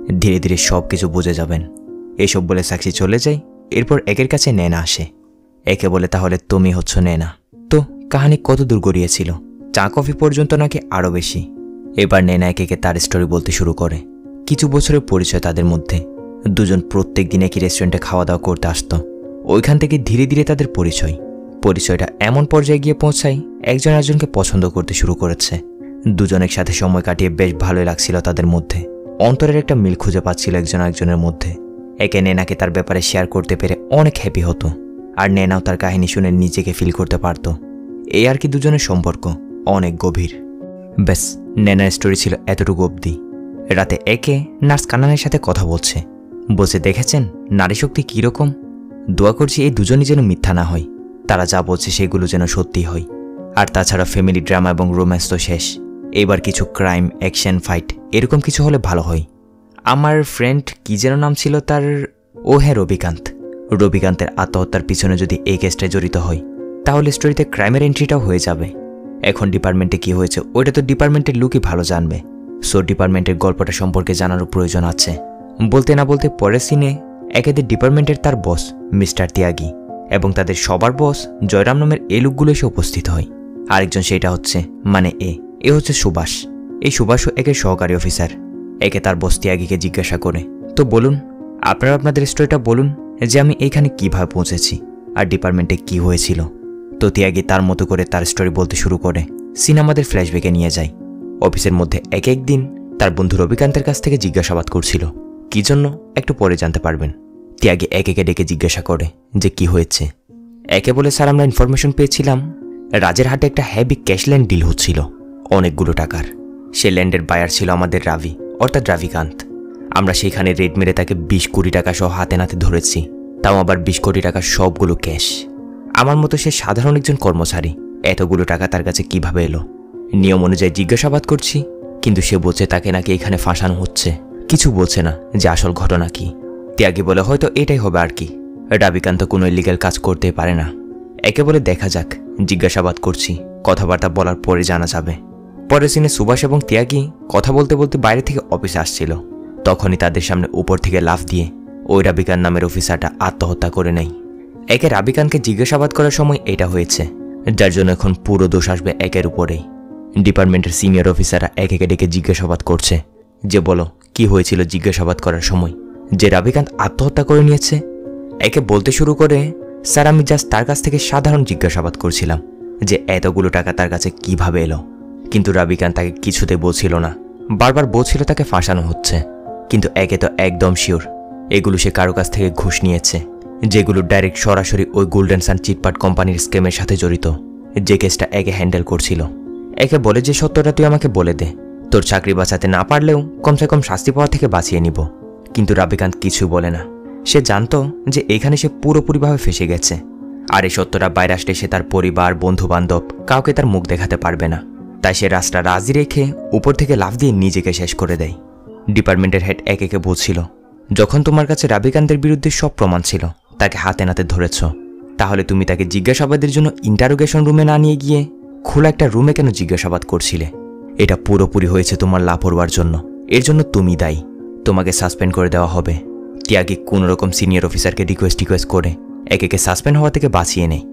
ধীরে ধীরে সব কিছু বুঝে যাবেন। এসব বলে সাক্ষী চলে যায়। এরপর একের কাছে নেনা আসে। একে বলে, তাহলে তুমি হচ্ছ নেনা। তো কাহিনী কত দূর গড়িয়েছিল? চা কফি পর্যন্ত নাকি আরও বেশি? এবার নেনা একে তার স্টোরি বলতে শুরু করে। কিছু বছরের পরিচয় তাদের মধ্যে। দুজন প্রত্যেক দিন একই রেস্টুরেন্টে খাওয়া দাওয়া করতে আসত। ওইখান থেকে ধীরে ধীরে তাদের পরিচয় পরিচয়টা এমন পর্যায়ে গিয়ে পৌঁছায় একজন একজনকে পছন্দ করতে শুরু করেছে। দুজন একসাথে সময় কাটিয়ে বেশ ভালোই লাগছিল তাদের মধ্যে। অন্তরের একটা মিল খুঁজে পাচ্ছিল একজন একজনের মধ্যে। একে নেনাকে তার ব্যাপারে শেয়ার করতে পেরে অনেক হ্যাপি হতো, আর নেনাও তার কাহিনী শুনে নিজেকে ফিল করতে পারত। এই আর কি দুজনের সম্পর্ক অনেক গভীর। ব্যাস, নেনার স্টোরি ছিল এতটুকু অবধি। রাতে একে নার্স কানানের সাথে কথা বলছে। বলছে, দেখেছেন নারী শক্তি কীরকম? দোয়া করছি এই দুজনই যেন মিথ্যা না হয়, তারা যা বলছে সেগুলো যেন সত্যি হয়। আর তাছাড়া ফ্যামিলি ড্রামা এবং রোম্যান্স তো শেষ, এবার কিছু ক্রাইম, অ্যাকশন, ফাইট এরকম কিছু হলে ভালো হয়। আমার ফ্রেন্ড কি যেন নাম ছিল তার, ও হ্যাঁ রবিকান্ত। রবিকান্তের আত্মহত্যার পিছনে যদি এই কেসটায় জড়িত হয় তাহলে স্টোরিতে ক্রাইমের এন্ট্রিটাও হয়ে যাবে। এখন ডিপার্টমেন্টে কি হয়েছে ওইটা তো ডিপার্টমেন্টের লোকই ভালো জানবে। সো ডিপার্টমেন্টের গল্পটা সম্পর্কে জানারও প্রয়োজন আছে। বলতে না বলতে পরের সিনে একেদের ডিপার্টমেন্টের তার বস মিস্টার ত্যাগী এবং তাদের সবার বস জয়রাম নামের এই লোকগুলো এসে উপস্থিত হয়। আরেকজন সেটা হচ্ছে মানে এ এ হচ্ছে সুভাষ। এই সুভাষও একের সহকারী অফিসার। একে তার বস ত্যাগীকে জিজ্ঞাসা করে, তো বলুন আপনারা আপনাদের স্টোরিটা বলুন যে আমি এইখানে কিভাবে পৌঁছেছি আর ডিপার্টমেন্টে কি হয়েছিল। তো ত্যাগী তার মতো করে তার স্টোরি বলতে শুরু করে। সিনেমাদের ফ্ল্যাশব্যাকে নিয়ে যায়। অফিসের মধ্যে এক একদিন তার বন্ধু রবিকান্তের কাছ থেকে জিজ্ঞাসাবাদ করছিল। কি জন্য একটু পরে জানতে পারবেন। ত্যাগী এক একে ডেকে জিজ্ঞাসা করে যে কি হয়েছে। একে বলে, স্যার আমরা ইনফরমেশন পেয়েছিলাম রাজের হাটে একটা হ্যাভি ক্যাশল্যান্ড ডিল হচ্ছিল অনেকগুলো টাকার। সে ল্যান্ডের বায়ার ছিল আমাদের রাভি অর্থাৎ রাভিকান্ত। আমরা সেইখানে রেড মেরে তাকে বিশ কোটি টাকা সহ হাতে নাতে ধরেছি, তাও আবার বিশ কোটি টাকা সবগুলো ক্যাশ। আমার মতো সে সাধারণ একজন কর্মচারী, এতগুলো টাকা তার কাছে কিভাবে এলো? নিয়ম অনুযায়ী জিজ্ঞাসাবাদ করছি, কিন্তু সে বলছে তাকে নাকি এখানে ফাঁসানো হচ্ছে, কিছু বলছে না যে আসল ঘটনা কি। ত্যাগী বলে, হয়তো এটাই হবে আর কি, রাভিকান্ত কোনো ইলিগাল কাজ করতে পারে না। একে বলে, দেখা যাক, জিজ্ঞাসাবাদ করছি, কথাবার্তা বলার পরে জানা যাবে। পরের সিনে সুভাষ এবং ত্যাগী কথা বলতে বলতে বাইরে থেকে অফিসে আসছিল। তখনই তাদের সামনে উপর থেকে লাফ দিয়ে ওই রাবিকান নামের অফিসারটা আত্মহত্যা করে নেয়। একে রাবিকানকে জিজ্ঞাসাবাদ করার সময় এটা হয়েছে, যার জন্য এখন পুরো দোষ আসবে একের উপরেই। ডিপার্টমেন্টের সিনিয়র অফিসাররা একে ডেকে জিজ্ঞাসাবাদ করছে যে বলো কি হয়েছিল জিজ্ঞাসাবাদ করার সময় যে রাবিকান্ত আত্মহত্যা করে নিয়েছে। একে বলতে শুরু করে, স্যার আমি জাস্ট তার কাছ থেকে সাধারণ জিজ্ঞাসাবাদ করছিলাম যে এতগুলো টাকা তার কাছে কিভাবে এলো। কিন্তু রাবিকান্ত তাকে কিছুতে বলছিল না, বারবার বলছিল তাকে ফাঁসানো হচ্ছে। কিন্তু একে তো একদম শিওর এগুলো সে কারো কাছ থেকে ঘুষ নিয়েছে, যেগুলো ডাইরেক্ট সরাসরি ওই গোল্ডেন সান চিটপাট কোম্পানির স্কেমের সাথে জড়িত, যে কেসটা একে হ্যান্ডেল করছিল। একে বলে যে সত্যটা তুই আমাকে বলে দে, তোর চাকরি বাঁচাতে না পারলেও কমসে কম শাস্তি পাওয়া থেকে বাঁচিয়ে নিব। কিন্তু রাবিকান্ত কিছু বলে না। সে জানতো যে এখানে সে পুরোপুরিভাবে ফেসে গেছে, আর এই সত্যটা বাইরে আসলে সে তার পরিবার, বন্ধু বান্ধব কাউকে তার মুখ দেখাতে পারবে না। তাই সে রাস্তা রাজি রেখে উপর থেকে লাফ দিয়ে নিজেকে শেষ করে দেয়। ডিপার্টমেন্টের হেড এক একে বলছিল, যখন তোমার কাছে রাবিকান্তের বিরুদ্ধে সব প্রমাণ ছিল, তাকে হাতে নাতে ধরেছ, তাহলে তুমি তাকে জিজ্ঞাসাবাদের জন্য ইন্টারোগেশন রুমে না নিয়ে গিয়ে খোলা একটা রুমে কেন জিজ্ঞাসাবাদ করছিলে? এটা পুরোপুরি হয়েছে তোমার লাপরওয়ার জন্য, এর জন্য তুমি দায়ী, তোমাকে সাসপেন্ড করে দেওয়া হবে। ত্যাগী কোনোরকম সিনিয়র অফিসারকে রিকোয়েস্ট রিকোয়েস্ট করে এক একে সাসপেন্ড হওয়া থেকে বাঁচিয়ে নেয়।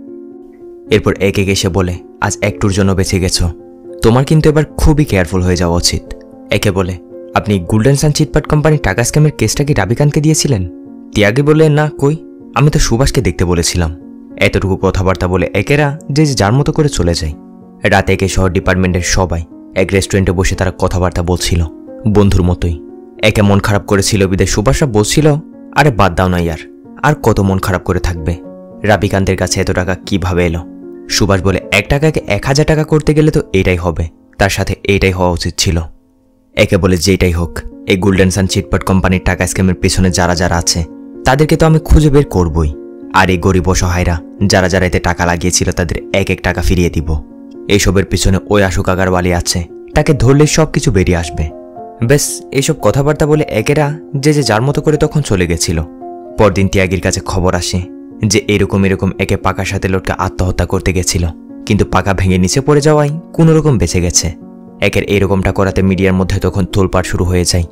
এরপর এক একে এসে বলে, আজ একটুর জন্য বেঁচে গেছো, তোমার কিন্তু এবার খুবই কেয়ারফুল হয়ে যাওয়া উচিত। একে বলে, আপনি গোল্ডেন সান চিটপাট কোম্পানির টাকা স্ক্যামের কেসটা কি রাবিকান্তকে দিয়েছিলেন? ত্যাগী বলে, না কই, আমি তো সুভাষকে দেখতে বলেছিলাম। এতটুকু কথাবার্তা বলে একেরা যে যার মতো করে চলে যায়। রাতে একে শহর ডিপার্টমেন্টের সবাই এক রেস্টুরেন্টে বসে তারা কথাবার্তা বলছিল বন্ধুর মতোই। একে মন খারাপ করেছিল বিদায় সুভাষরা বলছিল, আরে বাদ দাও না ইয়ার, আর কত মন খারাপ করে থাকবে, রাবিকান্তের কাছে এত টাকা কিভাবে এলো? সুভাষ বলে, এক টাকাকে এক হাজার টাকা করতে গেলে তো এইটাই হবে, তার সাথে এইটাই হওয়া উচিত ছিল। একে বলে, যেটাই হোক, এই গোল্ডেন সান চিটপাট কোম্পানির টাকা স্ক্যামের পেছনে যারা যারা আছে তাদেরকে তো আমি খুঁজে বের করবই, আর এই গরিব অসহায়রা যারা যারা এতে টাকা লাগিয়েছিল তাদের এক এক টাকা ফিরিয়ে দিব। এইসবের পিছনে ওই আশুক আগারওয়ালি আছে, তাকে ধরলে সব কিছু বেরিয়ে আসবে। বেশ, এইসব কথাবার্তা বলে একেরা যে যে যার মতো করে তখন চলে গেছিল। পরদিন ত্যাগীর কাছে খবর আসে যে এরকম এরকম একে পাকার সাথে লটকে আত্মহত্যা করতে গেছিল, কিন্তু পাকা ভেঙে নিচে পড়ে যাওয়ায় কোনোরকম বেঁচে গেছে। একের এরকমটা করাতে মিডিয়ার মধ্যে তখন তোলপাড় শুরু হয়ে যায়।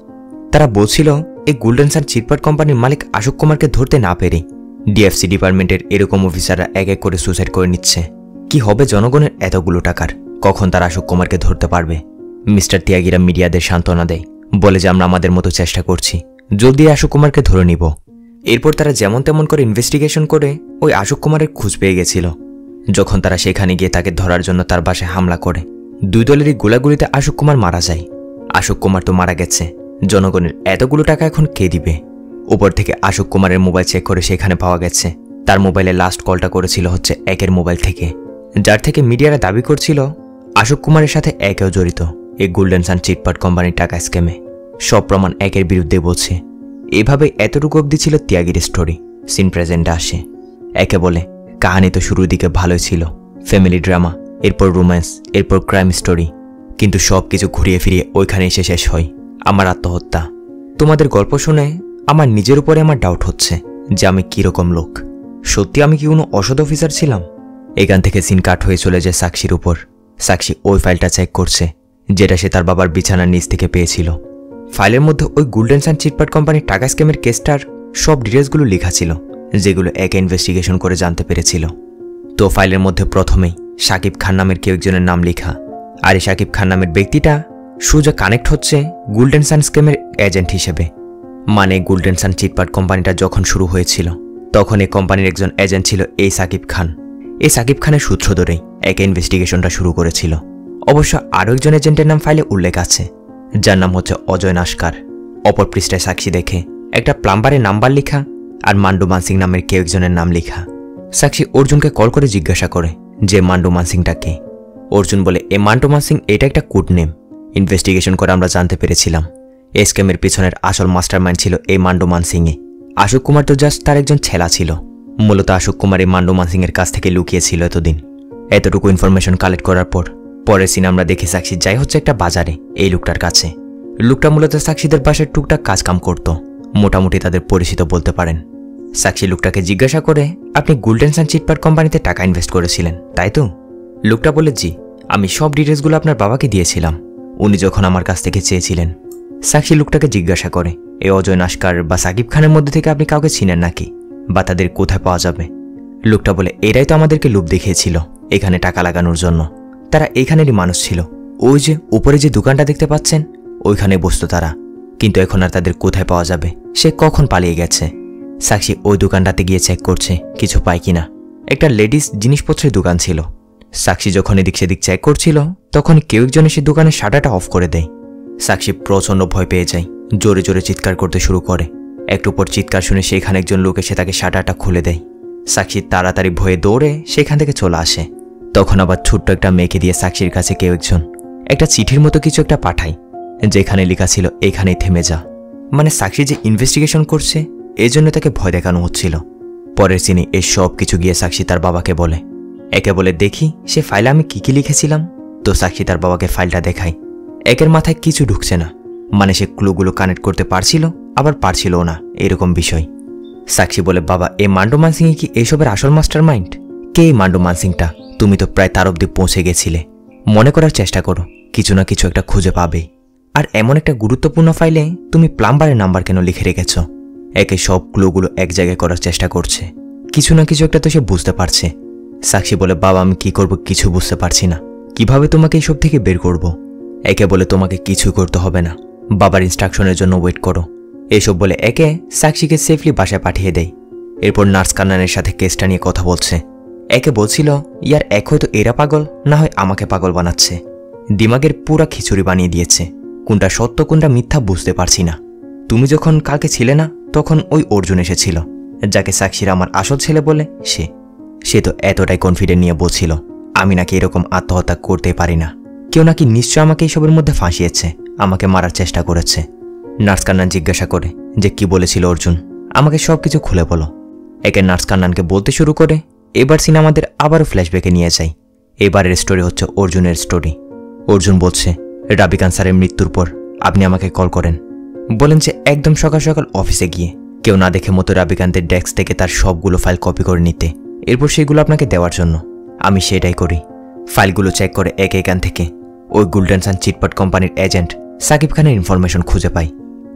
তারা বলছিল এই গোল্ডেন সান চিটফান্ড কোম্পানির মালিক আশোক কুমারকে ধরতে না পেরে ডিএফসি ডিপার্টমেন্টের এরকম অফিসাররা এক এক করে সুসাইড করে নিচ্ছে। কি হবে জনগণের এতগুলো টাকার? কখন তারা আশোক কুমারকে ধরতে পারবে? মিস্টার ত্যাগীরা মিডিয়াদের সান্ত্বনা দেয়, বলে যে আমরা আমাদের মতো চেষ্টা করছি, জলদি আশোক কুমারকে ধরে নিব। এরপর তারা যেমন তেমন করে ইনভেস্টিগেশন করে ওই আশোক কুমারের খোঁজ পেয়ে গেছিল। যখন তারা সেখানে গিয়ে তাকে ধরার জন্য তার বাসায় হামলা করে, দুই দলেরই গোলাগুলিতে আশোক কুমার মারা যায়। আশোক কুমার তো মারা গেছে, জনগণের এতগুলো টাকা এখন কে দিবে? উপর থেকে আশোক কুমারের মোবাইল চেক করে সেখানে পাওয়া গেছে তার মোবাইলে লাস্ট কলটা করেছিল হচ্ছে একের মোবাইল থেকে, যার থেকে মিডিয়ারা দাবি করছিল আশোক কুমারের সাথে একেও জড়িত এই গোল্ডেন সান চিটফান্ড কোম্পানির টাকা স্ক্যামে। সব প্রমাণ একের বিরুদ্ধে বলছে। এভাবে এতটুকু অবধি ছিল ত্যাগীর স্টোরি। সিন প্রেজেন্টে আসে। একে বলে কাহিনী তো শুরুর দিকে ভালোই ছিল, ফ্যামিলি ড্রামা, এরপর রোম্যান্স, এরপর ক্রাইম স্টোরি, কিন্তু সব কিছু ঘুরিয়ে ফিরিয়ে ওইখানে এসে শেষ হয় আমার আত্মহত্যা। তোমাদের গল্প শুনে আমার নিজের উপরে আমার ডাউট হচ্ছে যে আমি কীরকম লোক। সত্যি আমি কি কোনো অসৎ অফিসার ছিলাম? এখান থেকে সিন কাট হয়ে চলে যায় সাক্ষীর উপর। সাক্ষী ওই ফাইলটা চেক করছে যেটা সে তার বাবার বিছানার নিচ থেকে পেয়েছিল। ফাইলের মধ্যে ওই গোল্ডেন সান চিটফান্ড কোম্পানির টাকা স্ক্যামের কেসটার সব ডিটেলসগুলো লেখা ছিল, যেগুলো একে ইনভেস্টিগেশন করে জানতে পেরেছিল। তো ফাইলের মধ্যে প্রথমেই শাকিব খান নামের কেউ একজনের নাম লেখা, আর এই শাকিব খান নামের ব্যক্তিটা সোজা কানেক্ট হচ্ছে গোল্ডেন সান স্ক্যামের এজেন্ট হিসেবে। মানে গোল্ডেন সান চিটফান্ড কোম্পানিটা যখন শুরু হয়েছিল তখন এই কোম্পানির একজন এজেন্ট ছিল এই শাকিব খান। এই শাকিব খানের সূত্র ধরেই একে ইনভেস্টিগেশনটা শুরু করেছিল। অবশ্য আরও একজন এজেন্টের নাম ফাইলে উল্লেখ আছে, যার নাম হচ্ছে অজয় নাস্কার। অপর পৃষ্ঠায় সাক্ষী দেখে একটা প্লাম্বারের নাম্বার লেখা আর মান্ডু মানসিং নামের কেউ একজনের নাম লেখা। সাক্ষী অর্জুনকে কল করে জিজ্ঞাসা করে যে মান্ডু মানসিংটা কে। অর্জুন বলে এ মান্ডু মানসিং এটা একটা কোড নেম। ইনভেস্টিগেশন করে আমরা জানতে পেরেছিলাম এই স্ক্যামের পিছনের আসল মাস্টার মাইন্ড ছিল এই মান্ডু মানসিংয়ে। আশোক কুমার তো জাস্ট তার একজন ছেলা ছিল। মূলত আশোক কুমার এই মান্ডু মানসিংয়ের কাছ থেকে লুকিয়েছিল এতদিন। এতটুকু ইনফরমেশন কালেক্ট করার পর পরের সিন আমরা দেখি সাক্ষী যাই হচ্ছে একটা বাজারে এই লোকটার কাছে। লোকটা মূলত সাক্ষীদের বাসায় টুকটাক কাজকাম করত, মোটামুটি তাদের পরিচিত বলতে পারেন। সাক্ষী লোকটাকে জিজ্ঞাসা করে আপনি গোল্ডেন সান চিটফান্ড কোম্পানিতে টাকা ইনভেস্ট করেছিলেন তাই তো? লোকটা বলে জি, আমি সব ডিটেলসগুলো আপনার বাবাকে দিয়েছিলাম উনি যখন আমার কাছ থেকে চেয়েছিলেন। সাক্ষী লোকটাকে জিজ্ঞাসা করে এই অজয় নাস্কার বা সাকিব খানের মধ্যে থেকে আপনি কাউকে চিনেন নাকি, বা তাদের কোথায় পাওয়া যাবে? লোকটা বলে এরাই তো আমাদেরকে লোভ দেখিয়েছিল এখানে টাকা লাগানোর জন্য। তারা এইখানেরই মানুষ ছিল, ওই যে উপরে যে দোকানটা দেখতে পাচ্ছেন ওইখানে বসতো তারা, কিন্তু এখন আর তাদের কোথায় পাওয়া যাবে, সে কখন পালিয়ে গেছে। সাক্ষী ওই দোকানটাতে গিয়ে চেক করছে কিছু পায় কিনা। একটা লেডিস জিনিসপত্রের দোকান ছিল। সাক্ষী যখন এদিক সেদিক চেক করছিল তখন কেউ একজন এসে দোকানের শাটারটা অফ করে দেয়। সাক্ষী প্রচণ্ড ভয় পেয়ে যায়, জোরে জোরে চিৎকার করতে শুরু করে। একটু পর চিৎকার শুনে সেখানে একজন লোক এসে তাকে শাটারটা খুলে দেয়। সাক্ষী তাড়াতাড়ি ভয়ে দৌড়ে সেখান থেকে চলে আসে। তখন আবার ছোট্ট একটা মেয়েকে দিয়ে সাক্ষীর কাছে কেউ একজন একটা চিঠির মতো কিছু একটা পাঠায়, যেখানে লেখা ছিল এখানেই থেমে যা। মানে সাক্ষী যে ইনভেস্টিগেশন করছে এই জন্য তাকে ভয় দেখানো হচ্ছিল। পরের সিনে এই সব কিছু গিয়ে সাক্ষী তার বাবাকে বলে। একে বলে দেখি সে ফাইলে আমি কি কি লিখেছিলাম। তো সাক্ষী তার বাবাকে ফাইলটা দেখায়। একের মাথায় কিছু ঢুকছে না, মানে সে ক্লুগুলো কানেক্ট করতে পারছিল আবার পারছিল না এরকম বিষয়। সাক্ষী বলে বাবা এই মান্ডু মানসিং কি এইসবের আসল মাস্টার মাইন্ড? কে এই মান্ডু মানসিংটা? তুমি তো প্রায় তার অব্দি পৌঁছে গেছিলে, মনে করার চেষ্টা করো, কিছু না কিছু একটা খুঁজে পাবে। আর এমন একটা গুরুত্বপূর্ণ ফাইলে তুমি প্লাম্বারের নাম্বার কেন লিখে রেখেছ? একে সব ক্লুগুলো এক জায়গায় করার চেষ্টা করছে, কিছু না কিছু একটা তো সে বুঝতে পারছে। সাক্ষী বলে বাবা আমি কি করব কিছু বুঝতে পারছি না, কিভাবে তোমাকে এইসব থেকে বের করব? একে বলে তোমাকে কিছু করতে হবে না, বাবার ইনস্ট্রাকশনের জন্য ওয়েট করো। এসব বলে একে সাক্ষীকে সেফলি বাসায় পাঠিয়ে দেয়। এরপর নার্স কান্নানের সাথে কেসটা নিয়ে কথা বলছে। একে বলছিল ইয়ার এক হয়তো এরা পাগল, না হয় আমাকে পাগল বানাচ্ছে। দিমাগের পুরা খিচুড়ি বানিয়ে দিয়েছে, কোনটা সত্য কোনটা মিথ্যা বুঝতে পারছি না। তুমি যখন কালকে ছিলে না তখন ওই অর্জুন এসেছিল, যাকে সাক্ষীরা আমার আসল ছেলে বলে, সে সে তো এতটাই কনফিডেন্ট নিয়ে বলছিল আমি নাকি এরকম আত্মহত্যা করতে পারি না, কেউ নাকি নিশ্চয় আমাকে এইসবের মধ্যে ফাঁসিয়েছে, আমাকে মারার চেষ্টা করেছে। নার্স কান্নান জিজ্ঞাসা করে যে কি বলেছিল অর্জুন, আমাকে সব কিছু খুলে বলো। একে নার্স কান্নানকে বলতে শুরু করে। এবার সিনেমাদের আবারও ফ্ল্যাশব্যাকে নিয়ে যায়। এবারের স্টোরি হচ্ছে অর্জুনের স্টোরি। অর্জুন বলছে রাবিকান স্যারের মৃত্যুর পর আপনি আমাকে কল করেন, বলেন যে একদম সকাল সকাল অফিসে গিয়ে কেউ না দেখে মতো রাবিকান্তের ডেস্ক থেকে তার সবগুলো ফাইল কপি করে নিতে, এরপর সেগুলো আপনাকে দেওয়ার জন্য। আমি সেটাই করি। ফাইলগুলো চেক করে এক এখান থেকে ওই গোল্ডেন সান চিটফান্ড কোম্পানির এজেন্ট সাকিব খানের ইনফরমেশন খুঁজে পাই।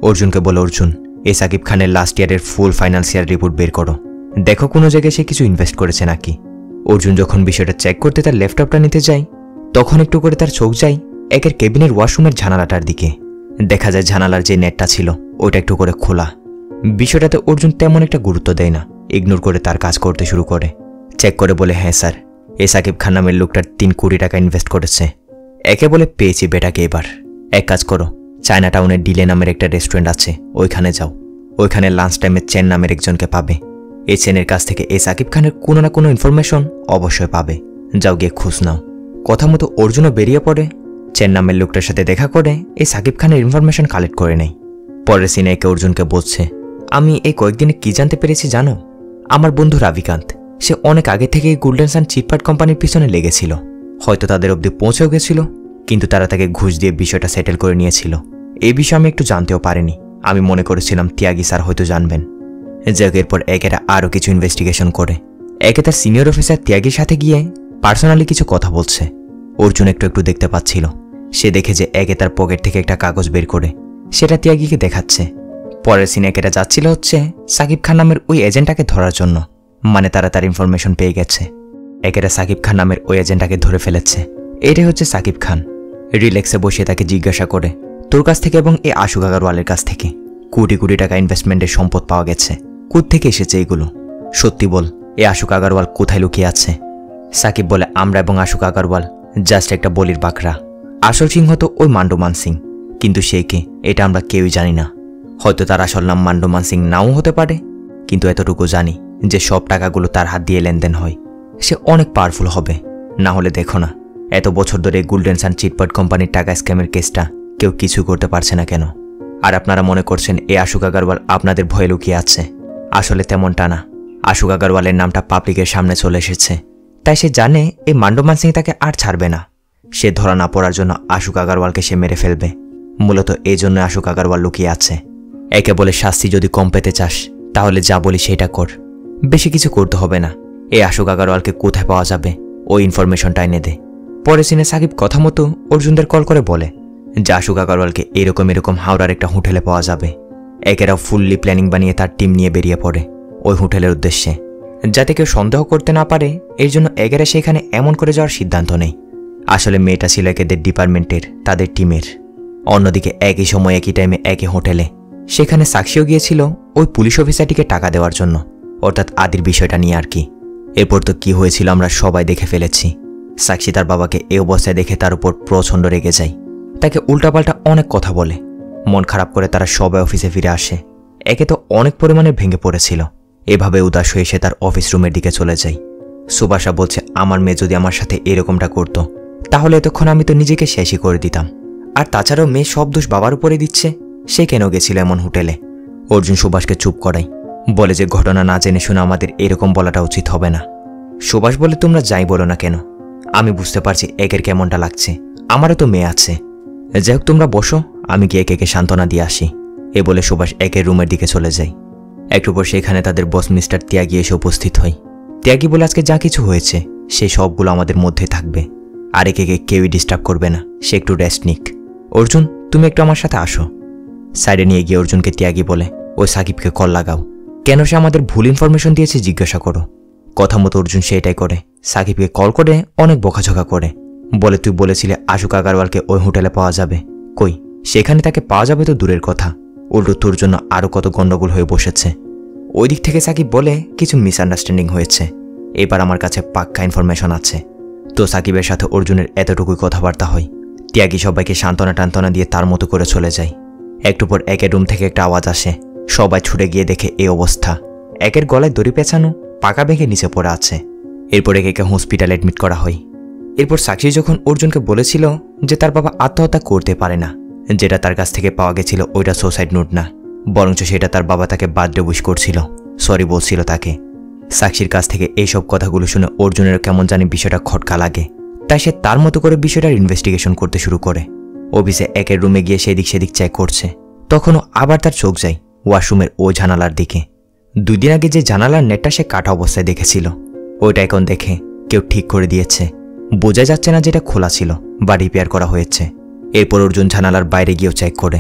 অর্জুনকে বলে, অর্জুন এই সাকিব খানের লাস্ট ইয়ারের ফুল ফাইন্যান্সিয়াল রিপোর্ট বের করো, দেখো কোনো জায়গায় সে কিছু ইনভেস্ট করেছে নাকি। অর্জুন যখন বিষয়টা চেক করতে তার ল্যাপটপটা নিতে যায়, তখন একটু করে তার চোখ যায় একের কেবিনের ওয়াশরুমের জানালাটার দিকে। দেখা যায় জানালার যে নেটটা ছিল ওটা একটু করে খোলা। বিষয়টাতে অর্জুন তেমন একটা গুরুত্ব দেয় না, ইগনোর করে তার কাজ করতে শুরু করে। চেক করে বলে, হ্যাঁ স্যার, এই সাকিব খান নামের লোকটার তিন কোটি টাকা ইনভেস্ট করেছে। একে বলে, পেয়েছি বেটাকে, এবার এক কাজ করো, চায়না টাউনের ডিলে নামের একটা রেস্টুরেন্ট আছে, ওইখানে যাও। ওইখানে লাঞ্চ টাইমে চেন নামের একজনকে পাবে। এই চেনের কাছ থেকে এই সাকিব খানের কোনো না কোনো ইনফরমেশন অবশ্যই পাবে, যাও গিয়ে খোঁজ নাও। কথা মতো অর্জুনও বেরিয়ে পড়ে, চেন নামের লোকটার সাথে দেখা করে এই সাকিব খানের ইনফরমেশন কালেক্ট করে নেয়। পরের সিনে একে অর্জুনকে বলছে, আমি এই কয়েকদিনে কি জানতে পেরেছি জানো? আমার বন্ধু রাভিকান্ত, সে অনেক আগে থেকে গোল্ডেন সান চিটফান্ড কোম্পানির পিছনে লেগেছিল। হয়তো তাদের অবধি পৌঁছেও গেছিল, কিন্তু তারা তাকে ঘুষ দিয়ে বিষয়টা সেটেল করে নিয়েছিল। এই বিষয়ে আমি একটু জানতেও পারিনি, আমি মনে করেছিলাম ত্যাগী স্যার হয়তো জানবেন। যাক, এরপর একেরা আরও কিছু ইনভেস্টিগেশন করে। একে তার সিনিয়র অফিসার ত্যাগীর সাথে গিয়ে পার্সোনালি কিছু কথা বলছে। অর্জুন একটু একটু দেখতে পাচ্ছিল। সে দেখে যে একে তার পকেট থেকে একটা কাগজ বের করে সেটা ত্যাগীকে দেখাচ্ছে। পরের সিনে একেরা যাচ্ছিল হচ্ছে সাকিব খান নামের ওই এজেন্টটাকে ধরার জন্য, মানে তারা তার ইনফরমেশন পেয়ে গেছে। একেরা সাকিব খান নামের ওই এজেন্টটাকে ধরে ফেলেছে। এটাই হচ্ছে সাকিব খান। রিল্যাক্সে বসে তাকে জিজ্ঞাসা করে, তোর কাছ থেকে এবং এই আশুক আগারওয়ালের কাছ থেকে কোটি কোটি টাকা ইনভেস্টমেন্টের সম্পদ পাওয়া গেছে, কোত্থেকে এসেছে এগুলো? সত্যি বল, এই আশুক আগারওয়াল কোথায় লুকিয়ে আছে? সাকিব বলে, আমরা এবং আশুক আগারওয়াল জাস্ট একটা বলির বাকরা। আসল সিংহ তো ওই মান্ডুমান সিং, কিন্তু সে কে এটা আমরা কেউই জানি না। হয়তো তার আসল নাম মান্ডুমান সিং নাও হতে পারে, কিন্তু এতটুকু জানি যে সব টাকাগুলো তার হাত দিয়ে লেনদেন হয়। সে অনেক পাওয়ারফুল হবে। না হলে দেখো না, এত বছর ধরে গোল্ডেন সান চিটফান্ড কোম্পানির টাকা স্ক্যামের কেসটা কেউ কিছু করতে পারছে না কেন? আর আপনারা মনে করছেন এই আশুক আগারওয়াল আপনাদের ভয়ে লুকিয়ে আছে। আসলে তেমনটা না। আশুক আগারওয়ালের নামটা পাবলিকের সামনে চলে এসেছে, তাই সে জানে এই মান্ডুমান সিং তাকে আর ছাড়বে না। সে ধরা না পড়ার জন্য আশুক আগারওয়ালকে সে মেরে ফেলবে। মূলত এই জন্য আশুক আগারওয়াল লুকিয়ে আছে। একে বলে, শাস্তি যদি কম পেতে চাস তাহলে যা বলি সেটা কর, বেশি কিছু করতে হবে না। এই আশুক আগারওয়ালকে কোথায় পাওয়া যাবে ওই ইনফরমেশনটা এনে দে। পরে সিনে সাকিব কথা মতো অর্জুনদের কল করে বলে যে আশুক আগারওয়ালকে এরকম এরকম হাওড়ার একটা হোটেলে পাওয়া যাবে। একেরাও ফুললি প্ল্যানিং বানিয়ে তার টিম নিয়ে বেরিয়ে পড়ে ওই হোটেলের উদ্দেশ্যে, যাতে কেউ সন্দেহ করতে না পারে। এর জন্য একেরা সেখানে এমন করে যাওয়ার সিদ্ধান্ত নেয়। আসলে মেয়েটা ছিল একেদের ডিপার্টমেন্টের, তাদের টিমের। অন্যদিকে একই সময় একই টাইমে একই হোটেলে সেখানে সাক্ষীও গিয়েছিল ওই পুলিশ অফিসারটিকে টাকা দেওয়ার জন্য, অর্থাৎ আদির বিষয়টা নিয়ে আর কি। এরপর তো কি হয়েছিল আমরা সবাই দেখে ফেলেছি। সাক্ষী তার বাবাকে এই অবস্থায় দেখে তার উপর প্রচণ্ড রেগে যায়, তাকে উল্টাপাল্টা অনেক কথা বলে। মন খারাপ করে তারা সবাই অফিসে ফিরে আসে। একে তো অনেক পরিমাণে ভেঙে পড়েছিল। এভাবে উদাস হয়ে সে তার অফিস রুমের দিকে চলে যায়। সুভাষা বলছে, আমার মেয়ে যদি আমার সাথে এরকমটা করতো তাহলে এতক্ষণ আমি তো নিজেকে শেষই করে দিতাম। আর তাছাড়াও মেয়ে সব দোষ বাবার উপরে দিচ্ছে, সে কেন গেছিল এমন হোটেলে? অর্জুন সুভাষকে চুপ করায়, বলে যে ঘটনা না জেনে শুনে আমাদের এরকম বলাটা উচিত হবে না। সুভাষ বলে, তোমরা যাই বলো না কেন, আমি বুঝতে পারছি একের কেমনটা লাগছে, আমারও তো মেয়ে আছে। যাই হোক, তোমরা বসো, আমি গিয়ে একে সান্ত্বনা দিয়ে আসি। এ বলে সুভাষ একের রুমের দিকে চলে যায়। একটু পর সেখানে তাদের বস মিস্টার ত্যাগী এসে উপস্থিত হয়। ত্যাগী বলে, আজকে যা কিছু হয়েছে সেই সবগুলো আমাদের মধ্যে থাকবে, আর একে কেউই ডিস্টার্ব করবে না, সে একটু রেস্ট নিক। অর্জুন, তুমি একটু আমার সাথে আসো। সাইডে নিয়ে গিয়ে অর্জুনকে ত্যাগী বলে, ওই সাকিবকে কল লাগাও, কেন সে আমাদের ভুল ইনফরমেশন দিয়েছে জিজ্ঞাসা করো। কথা মতো অর্জুন সেটাই করে, সাকিবকে কল করে অনেক বকাঝকা করে। বলে, তুই বলেছিলে আশুক আগারওয়ালকে ওই হোটেলে পাওয়া যাবে, কই সেখানে তাকে পাওয়া যাবে তো দূরের কথা, উল্টো তোর জন্য আরও কত গন্ডগোল হয়ে বসেছে। ওই দিক থেকে সাকিব বলে, কিছু মিসআন্ডারস্ট্যান্ডিং হয়েছে, এবার আমার কাছে পাক্কা ইনফরমেশন আছে। তো সাকিবের সাথে অর্জুনের এতটুকুই কথাবার্তা হয়। ত্যাগী সবাইকে সান্ত্বনা টান্তনা দিয়ে তার মতো করে চলে যায়। একটু পর একের রুম থেকে একটা আওয়াজ আসে। সবাই ছুটে গিয়ে দেখে এই অবস্থা, একের গলায় দড়ি পেঁচানো, পাকা ভেঙে নিচে পড়ে আছে। এরপর একে হসপিটালে অ্যাডমিট করা হয়। এরপর সাক্ষী যখন অর্জুনকে বলেছিল যে তার বাবা আত্মহত্যা করতে পারে না, যেটা তার কাছ থেকে পাওয়া গেছিল ওইটা সুসাইড নোট না, বরঞ্চ সেটা তার বাবা তাকে বার্থডে উইশ করছিল, সরি বলছিল তাকে। সাক্ষীর কাছ থেকে এইসব কথাগুলো শুনে অর্জুনের কেমন জানি বিষয়টা খটকা লাগে, তাই সে তার মতো করে বিষয়টার ইনভেস্টিগেশন করতে শুরু করে। অফিসে একের রুমে গিয়ে সেদিক সেদিক চেক করছে, তখনও আবার তার চোখ যায় ওয়াশরুমের ও জানালার দিকে। দুই দিন আগে যে জানালার নেটটা সে কাটা অবস্থায় দেখেছিল, ওইটা এখন দেখে কেউ ঠিক করে দিয়েছে। বোঝা যাচ্ছে না যেটা খোলা ছিল বা রিপেয়ার করা হয়েছে। এরপর অর্জুন জানালার বাইরে গিয়েও চেক করে,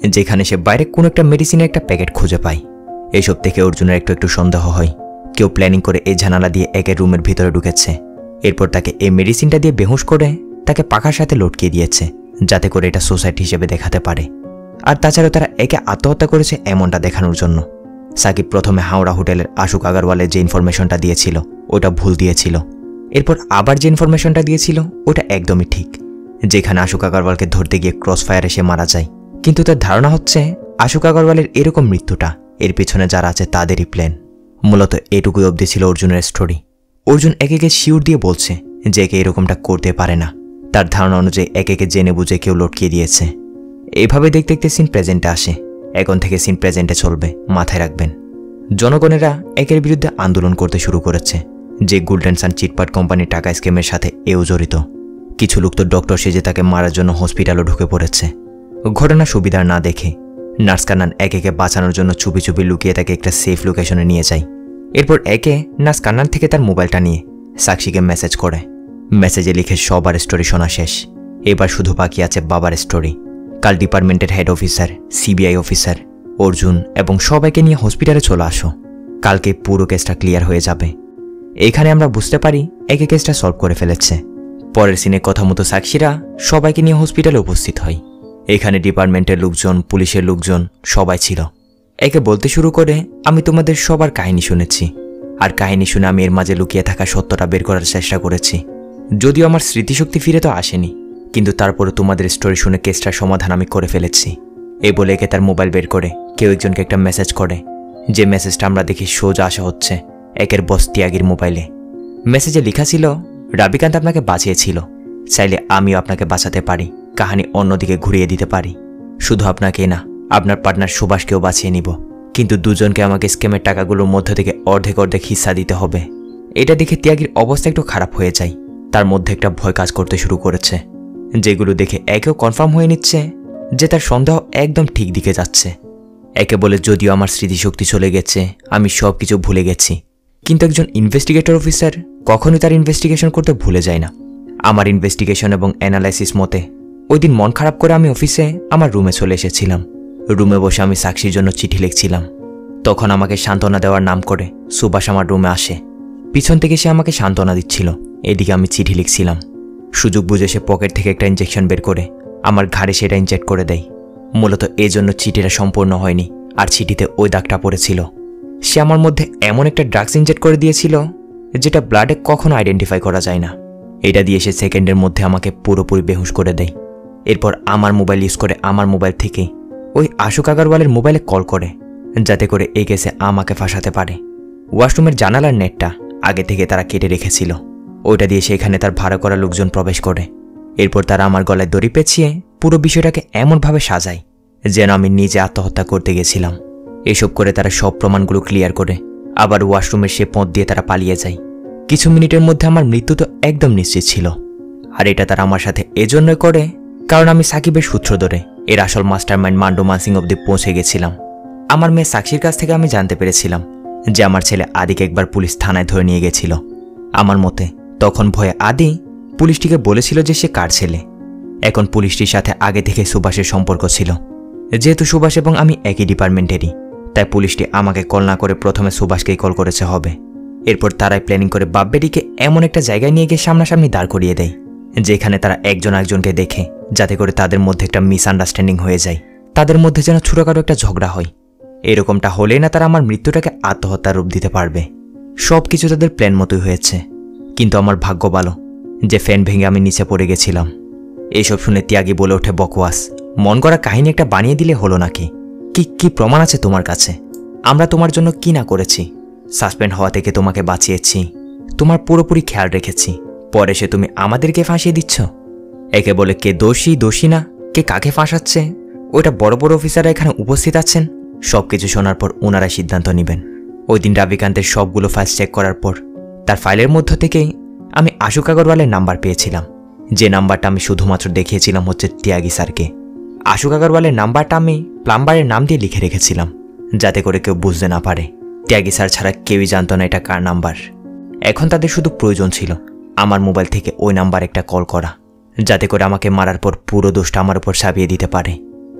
যেখানে সে বাইরে কোনো একটা মেডিসিনের একটা প্যাকেট খুঁজে পায়। এসব থেকে অর্জুনের একটু একটু সন্দেহ হয় কেউ প্ল্যানিং করে এই জানালা দিয়ে একের রুমের ভিতরে ঢুকেছে। এরপর তাকে এই মেডিসিনটা দিয়ে বেহুশ করে তাকে পাখার সাথে লটকিয়ে দিয়েছে, যাতে করে এটা সোসাইটি হিসেবে দেখাতে পারে। আর তাছাড়াও তারা একে আত্মহত্যা করেছে এমনটা দেখানোর জন্য। সাকিব প্রথমে হাওড়া হোটেলের আশুক আগারওয়ালের যে ইনফরমেশনটা দিয়েছিল ওটা ভুল দিয়েছিল। এরপর আবার যে ইনফরমেশনটা দিয়েছিল ওটা একদমই ঠিক, যেখানে আশুক আগারওয়ালকে ধরতে গিয়ে ক্রস ফায়ারে সে মারা যায়। কিন্তু তার ধারণা হচ্ছে আশুক আগারওয়ালের এরকম মৃত্যুটা এর পিছনে যারা আছে তাদেরই প্ল্যান। মূলত এটুকুই অবধি ছিল অর্জুনের স্টোরি। অর্জুন একে একে শিওর দিয়ে বলছে যে একে এরকমটা করতে পারে না। তার ধারণা অনুযায়ী একে একে জেনে বুঝে কেউ লটকিয়ে দিয়েছে। এইভাবে দেখতে দেখতে সিন প্রেজেন্টে আসে। এখন থেকে সিন প্রেজেন্টে চলবে, মাথায় রাখবেন। জনগণেরা একের বিরুদ্ধে আন্দোলন করতে শুরু করেছে যে গোল্ডেন সান চিটপাট কোম্পানির টাকা স্ক্যামের সাথে এও জড়িত। কিছু লোক তো ডক্টর সেজে তাকে মারার জন্য হসপিটালও ঢুকে পড়েছে। ঘটনা সুবিধার না দেখে নার্স কান্নান একে একে বাঁচানোর জন্য চুপি চুপি লুকিয়ে তাকে একটা সেফ লোকেশনে নিয়ে যায়। এরপর একে নার্স কান্নান থেকে তার মোবাইলটা নিয়ে সাক্ষীকে মেসেজ করে। মেসেজে লিখে সবার স্টোরি শোনা শেষ। এবার শুধু বাকি আছে বাবার স্টোরি। কাল ডিপার্টমেন্টের head officer, CBI officer, Arjun এবং সবাইকে নিয়ে হসপিটালে চলে আসো। কালকে পুরো কেসটা ক্লিয়ার হয়ে যাবে। এইখানে আমরা বুঝতে পারি একে কেসটা সলভ করে ফেলেছে। পরের সিনে কথা মতো সাক্ষীরা সবাইকে নিয়ে হসপিটালে উপস্থিত হয়। এখানে ডিপার্টমেন্টের লোকজন, পুলিশের লোকজন সবাই ছিল। একে বলতে শুরু করে, আমি তোমাদের সবার কাহিনী শুনেছি, আর কাহিনী শুনে আমি এর মাঝে লুকিয়ে থাকা সত্যটা বের করার চেষ্টা করেছি। যদিও আমার স্মৃতিশক্তি ফিরে তো আসেনি, কিন্তু তারপরে তোমাদের স্টোরি শুনে কেসটার সমাধান আমি করে ফেলেছি। এই বলে একে তার মোবাইল বের করে কেউ একজনকে একটা মেসেজ করে, যে মেসেজটা আমরা দেখি সোজা আসা হচ্ছে একের বস ত্যাগীর মোবাইলে। মেসেজে লেখা ছিল, রাবিকান্ত আপনাকে বাঁচিয়েছিল, চাইলে আমিও আপনাকে বাঁচাতে পারি, কাহিনী অন্যদিকে ঘুরিয়ে দিতে পারি। শুধু আপনাকেই না, আপনার পার্টনার সুভাষকেও বাঁচিয়ে নিব, কিন্তু দুজনকে আমাকে স্ক্যামের টাকাগুলোর মধ্যে থেকে অর্ধেক অর্ধেক হিস্সা দিতে হবে। এটা দেখে ত্যাগীর অবস্থা একটু খারাপ হয়ে যায়। তার মধ্যে একটা ভয় কাজ করতে শুরু করেছে, যেগুলো দেখে একেও কনফার্ম হয়ে নিচ্ছে যে তার সন্দেহ একদম ঠিক দিকে যাচ্ছে। একে বলে, যদিও আমার স্মৃতিশক্তি চলে গেছে, আমি সব কিছু ভুলে গেছি, কিন্তু একজন ইনভেস্টিগেটর অফিসার কখনোই তার ইনভেস্টিগেশন করতে ভুলে যায় না। আমার ইনভেস্টিগেশন এবং অ্যানালাইসিস মতে ওই দিন মন খারাপ করে আমি অফিসে আমার রুমে চলে এসেছিলাম। রুমে বসে আমি সাক্ষীর জন্য চিঠি লিখছিলাম। তখন আমাকে সান্ত্বনা দেওয়ার নাম করে সুভাষ আমার রুমে আসে। পিছন থেকে সে আমাকে সান্ত্বনা দিচ্ছিল, এদিকে আমি চিঠি লিখছিলাম। সুযোগ বুঝে সে পকেট থেকে একটা ইঞ্জেকশন বের করে আমার ঘাড়ে সেটা ইনজেক্ট করে দেয়। মূলত এই জন্য চিঠিটা সম্পূর্ণ হয়নি, আর চিঠিতে ওই দাগটা পড়েছিল। সে আমার মধ্যে এমন একটা ড্রাগস ইনজেক্ট করে দিয়েছিল যেটা ব্লাডে কখনো আইডেন্টিফাই করা যায় না। এটা দিয়ে সে সেকেন্ডের মধ্যে আমাকে পুরোপুরি বেহুশ করে দেয়। এরপর আমার মোবাইল ইউজ করে আমার মোবাইল থেকে ওই আশুক আগারওয়ালের মোবাইলে কল করে, যাতে করে এই কেসে আমাকে ফাঁসাতে পারে। ওয়াশরুমের জানালার নেটটা আগে থেকে তারা কেটে রেখেছিল, ওইটা দিয়ে সেখানে তার ভাড়া করা লোকজন প্রবেশ করে। এরপর তারা আমার গলায় দড়ি পেঁচিয়ে পুরো বিষয়টাকে এমনভাবে সাজায় যেন আমি নিজে আত্মহত্যা করতে গেছিলাম। এসব করে তারা সব প্রমাণগুলো ক্লিয়ার করে আবার ওয়াশরুমের সে পথ দিয়ে তারা পালিয়ে যায়। কিছু মিনিটের মধ্যে আমার মৃত্যু তো একদম নিশ্চিত ছিল, আর এটা তারা আমার সাথে এজন্যই করে কারণ আমি সাকিবের সূত্র ধরে এর আসল মাস্টার মাইন্ড মান্ডু মানসিং অব্দি পৌঁছে গেছিলাম। আমার মেয়ে সাক্ষীর কাছ থেকে আমি জানতে পেরেছিলাম যে আমার ছেলে আদিকে একবার পুলিশ থানায় ধরে নিয়ে গেছিল। আমার মতে তখন ভয়ে আদি পুলিশটিকে বলেছিল যে সে কার ছেলে। এখন পুলিশটির সাথে আগে থেকে সুভাষের সম্পর্ক ছিল। যেহেতু সুভাষ এবং আমি একই ডিপার্টমেন্টেরই, তাই পুলিশটি আমাকে কল না করে প্রথমে সুভাষকেই কল করেছে হবে। এরপর তারাই প্ল্যানিং করে বাপ্পেটিকে এমন একটা জায়গায় নিয়ে গিয়ে সামনাসামনি দাঁড় করিয়ে দেয় যেখানে তারা একজন একজনকে দেখে, যাতে করে তাদের মধ্যে একটা মিসআন্ডারস্ট্যান্ডিং হয়ে যায়, তাদের মধ্যে যেন ছোটখাটো একটা ঝগড়া হয়। এরকমটা হলেই না তারা আমার মৃত্যুটাকে আত্মহত্যার রূপ দিতে পারবে। সব কিছু তাদের প্ল্যান মতোই হয়েছে, কিন্তু আমার ভাগ্য ভালো যে ফ্যান ভেঙে আমি নিচে পড়ে গেছিলাম। এইসব শুনে ত্যাগী বলে ওঠে, বকওয়াস, মন করা কাহিনী একটা বানিয়ে দিলে হলো নাকি? কি কি প্রমাণ আছে তোমার কাছে? আমরা তোমার জন্য কি না করেছি? সাসপেন্ড হওয়া থেকে তোমাকে বাঁচিয়েছি, তোমার পুরোপুরি খেয়াল রেখেছি, পরে সে তুমি আমাদেরকে ফাঁসিয়ে দিচ্ছ। একে বলে, কে দোষী দোষী না, কে কাকে ফাঁসাচ্ছে ওইটা বড় বড় অফিসাররা এখানে উপস্থিত আছেন। সব কিছু শোনার পর ওনারা সিদ্ধান্ত নেবেন। ওই দিন রাবিকান্তের সবগুলো ফাইল চেক করার পর তার ফাইলের মধ্য থেকেই আমি আশুক আগরওয়ালের নাম্বার পেয়েছিলাম। যে নাম্বারটা আমি শুধুমাত্র দেখিয়েছিলাম হচ্ছে ত্যাগী স্যারকে। আশুক আগরওয়ালের নাম্বারটা আমি প্লাম্বারের নাম দিয়ে লিখে রেখেছিলাম, যাতে করে কেউ বুঝতে না পারে। ত্যাগী স্যার ছাড়া কেউই জানতো না এটা কার নাম্বার। এখন তাদের শুধু প্রয়োজন ছিল আমার মোবাইল থেকে ওই নাম্বার একটা কল করা, যাতে করে আমাকে মারার পর পুরো দোষটা আমার উপর চাপিয়ে দিতে পারে।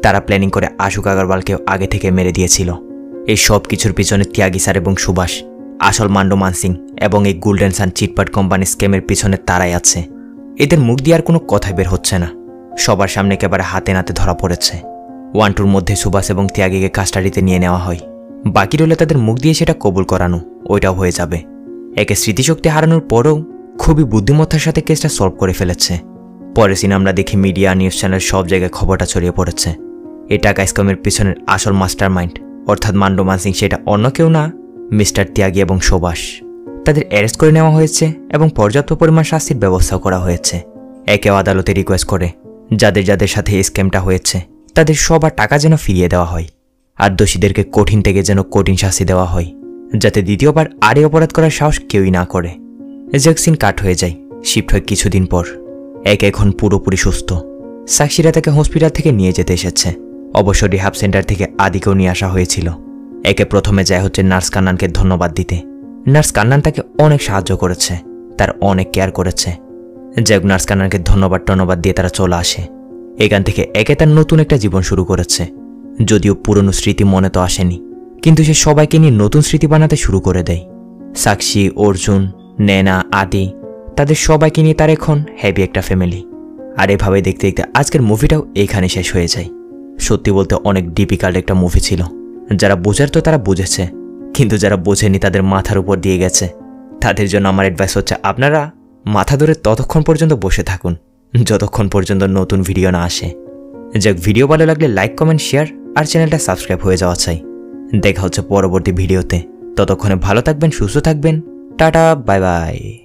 তারা প্ল্যানিং করে আশুক আগরওয়ালকেও আগে থেকে মেরে দিয়েছিল। এই সব কিছুর পিছনে ত্যাগী স্যার এবং সুভাষ, আসল মান্ডু মানসিং এবং এই গোল্ডেন সান চিটপাট কোম্পানি স্ক্যামের পিছনে তারাই আছে। এদের মুখ দিয়ে আর কোনো কথাই বের হচ্ছে না, সবার সামনে একেবারে হাতে নাতে ধরা পড়েছে। ওয়ান টুর মধ্যে সুভাষ এবং ত্যাগীকে কাস্টাডিতে নিয়ে নেওয়া হয়, বাকি রইলে তাদের মুখ দিয়ে সেটা কবুল করানো, ওইটাও হয়ে যাবে। একে স্মৃতিশক্তি হারানোর পরেও খুবই বুদ্ধিমত্তার সাথে কেসটা সলভ করে ফেলেছে। পরের সিন আমরা দেখি মিডিয়া, নিউজ চ্যানেল সব জায়গায় খবরটা ছড়িয়ে পড়েছে। এই টাকা স্ক্যামের পিছনের আসল মাস্টার মাইন্ড অর্থাৎ মান্ডু মানসিং সেটা অন্য কেউ না, মিস্টার ত্যাগী এবং সুভাষ। তাদের অ্যারেস্ট করে নেওয়া হয়েছে এবং পর্যাপ্ত পরিমাণ শাস্তির ব্যবস্থাও করা হয়েছে। একেও আদালতে রিকোয়েস্ট করে যাদের যাদের সাথে এই স্ক্যামটা হয়েছে তাদের সবার টাকা যেন ফিরিয়ে দেওয়া হয়, আর দোষীদেরকে কঠিন থেকে যেন কঠিন শাস্তি দেওয়া হয়, যাতে দ্বিতীয়বার আর এই অপরাধ করার সাহস কেউই না করে। জ্যাকসিন কাট হয়ে যায়, শিফট হয় কিছুদিন পর। এক এখন পুরোপুরি সুস্থ। সাক্ষীরা তাকে হসপিটাল থেকে নিয়ে যেতে এসেছে। অবশ্য রিহাব সেন্টার থেকে আদিকেও নিয়ে আসা হয়েছিল। একে প্রথমে যায় হচ্ছে নার্স কান্নানকে ধন্যবাদ দিতে। নার্স কান্নান তাকে অনেক সাহায্য করেছে, তার অনেক কেয়ার করেছে। যাক, নার্স কান্নানকে ধন্যবাদ টন্যবাদ দিয়ে তারা চলে আসে। এখান থেকে একে তার নতুন একটা জীবন শুরু করেছে। যদিও পুরনো স্মৃতি মনে তো আসেনি, কিন্তু সে সবাইকে নিয়ে নতুন স্মৃতি বানাতে শুরু করে দেয়। সাক্ষী, অর্জুন, নেনা, আদি, তাদের সবাইকে নিয়ে তার এখন হ্যাপি একটা ফ্যামিলি। আর এভাবে দেখতে দেখতে আজকের মুভিটাও এইখানে শেষ হয়ে যায়। সত্যি বলতে অনেক ডিফিকাল্ট একটা মুভি ছিল। যারা বোঝার তো তারা বুঝেছে, কিন্তু যারা বোঝেনি তাদের মাথার উপর দিয়ে গেছে। তাদের জন্য আমার অ্যাডভাইস হচ্ছে আপনারা মাথা ধরে ততক্ষণ পর্যন্ত বসে থাকুন যতক্ষণ পর্যন্ত নতুন ভিডিও না আসে। যাক, ভিডিও ভালো লাগলে লাইক, কমেন্ট, শেয়ার আর চ্যানেলটা সাবস্ক্রাইব হয়ে যাওয়া চাই। দেখা হচ্ছে পরবর্তী ভিডিওতে। ততক্ষণে ভালো থাকবেন, সুস্থ থাকবেন। Tata, bye by.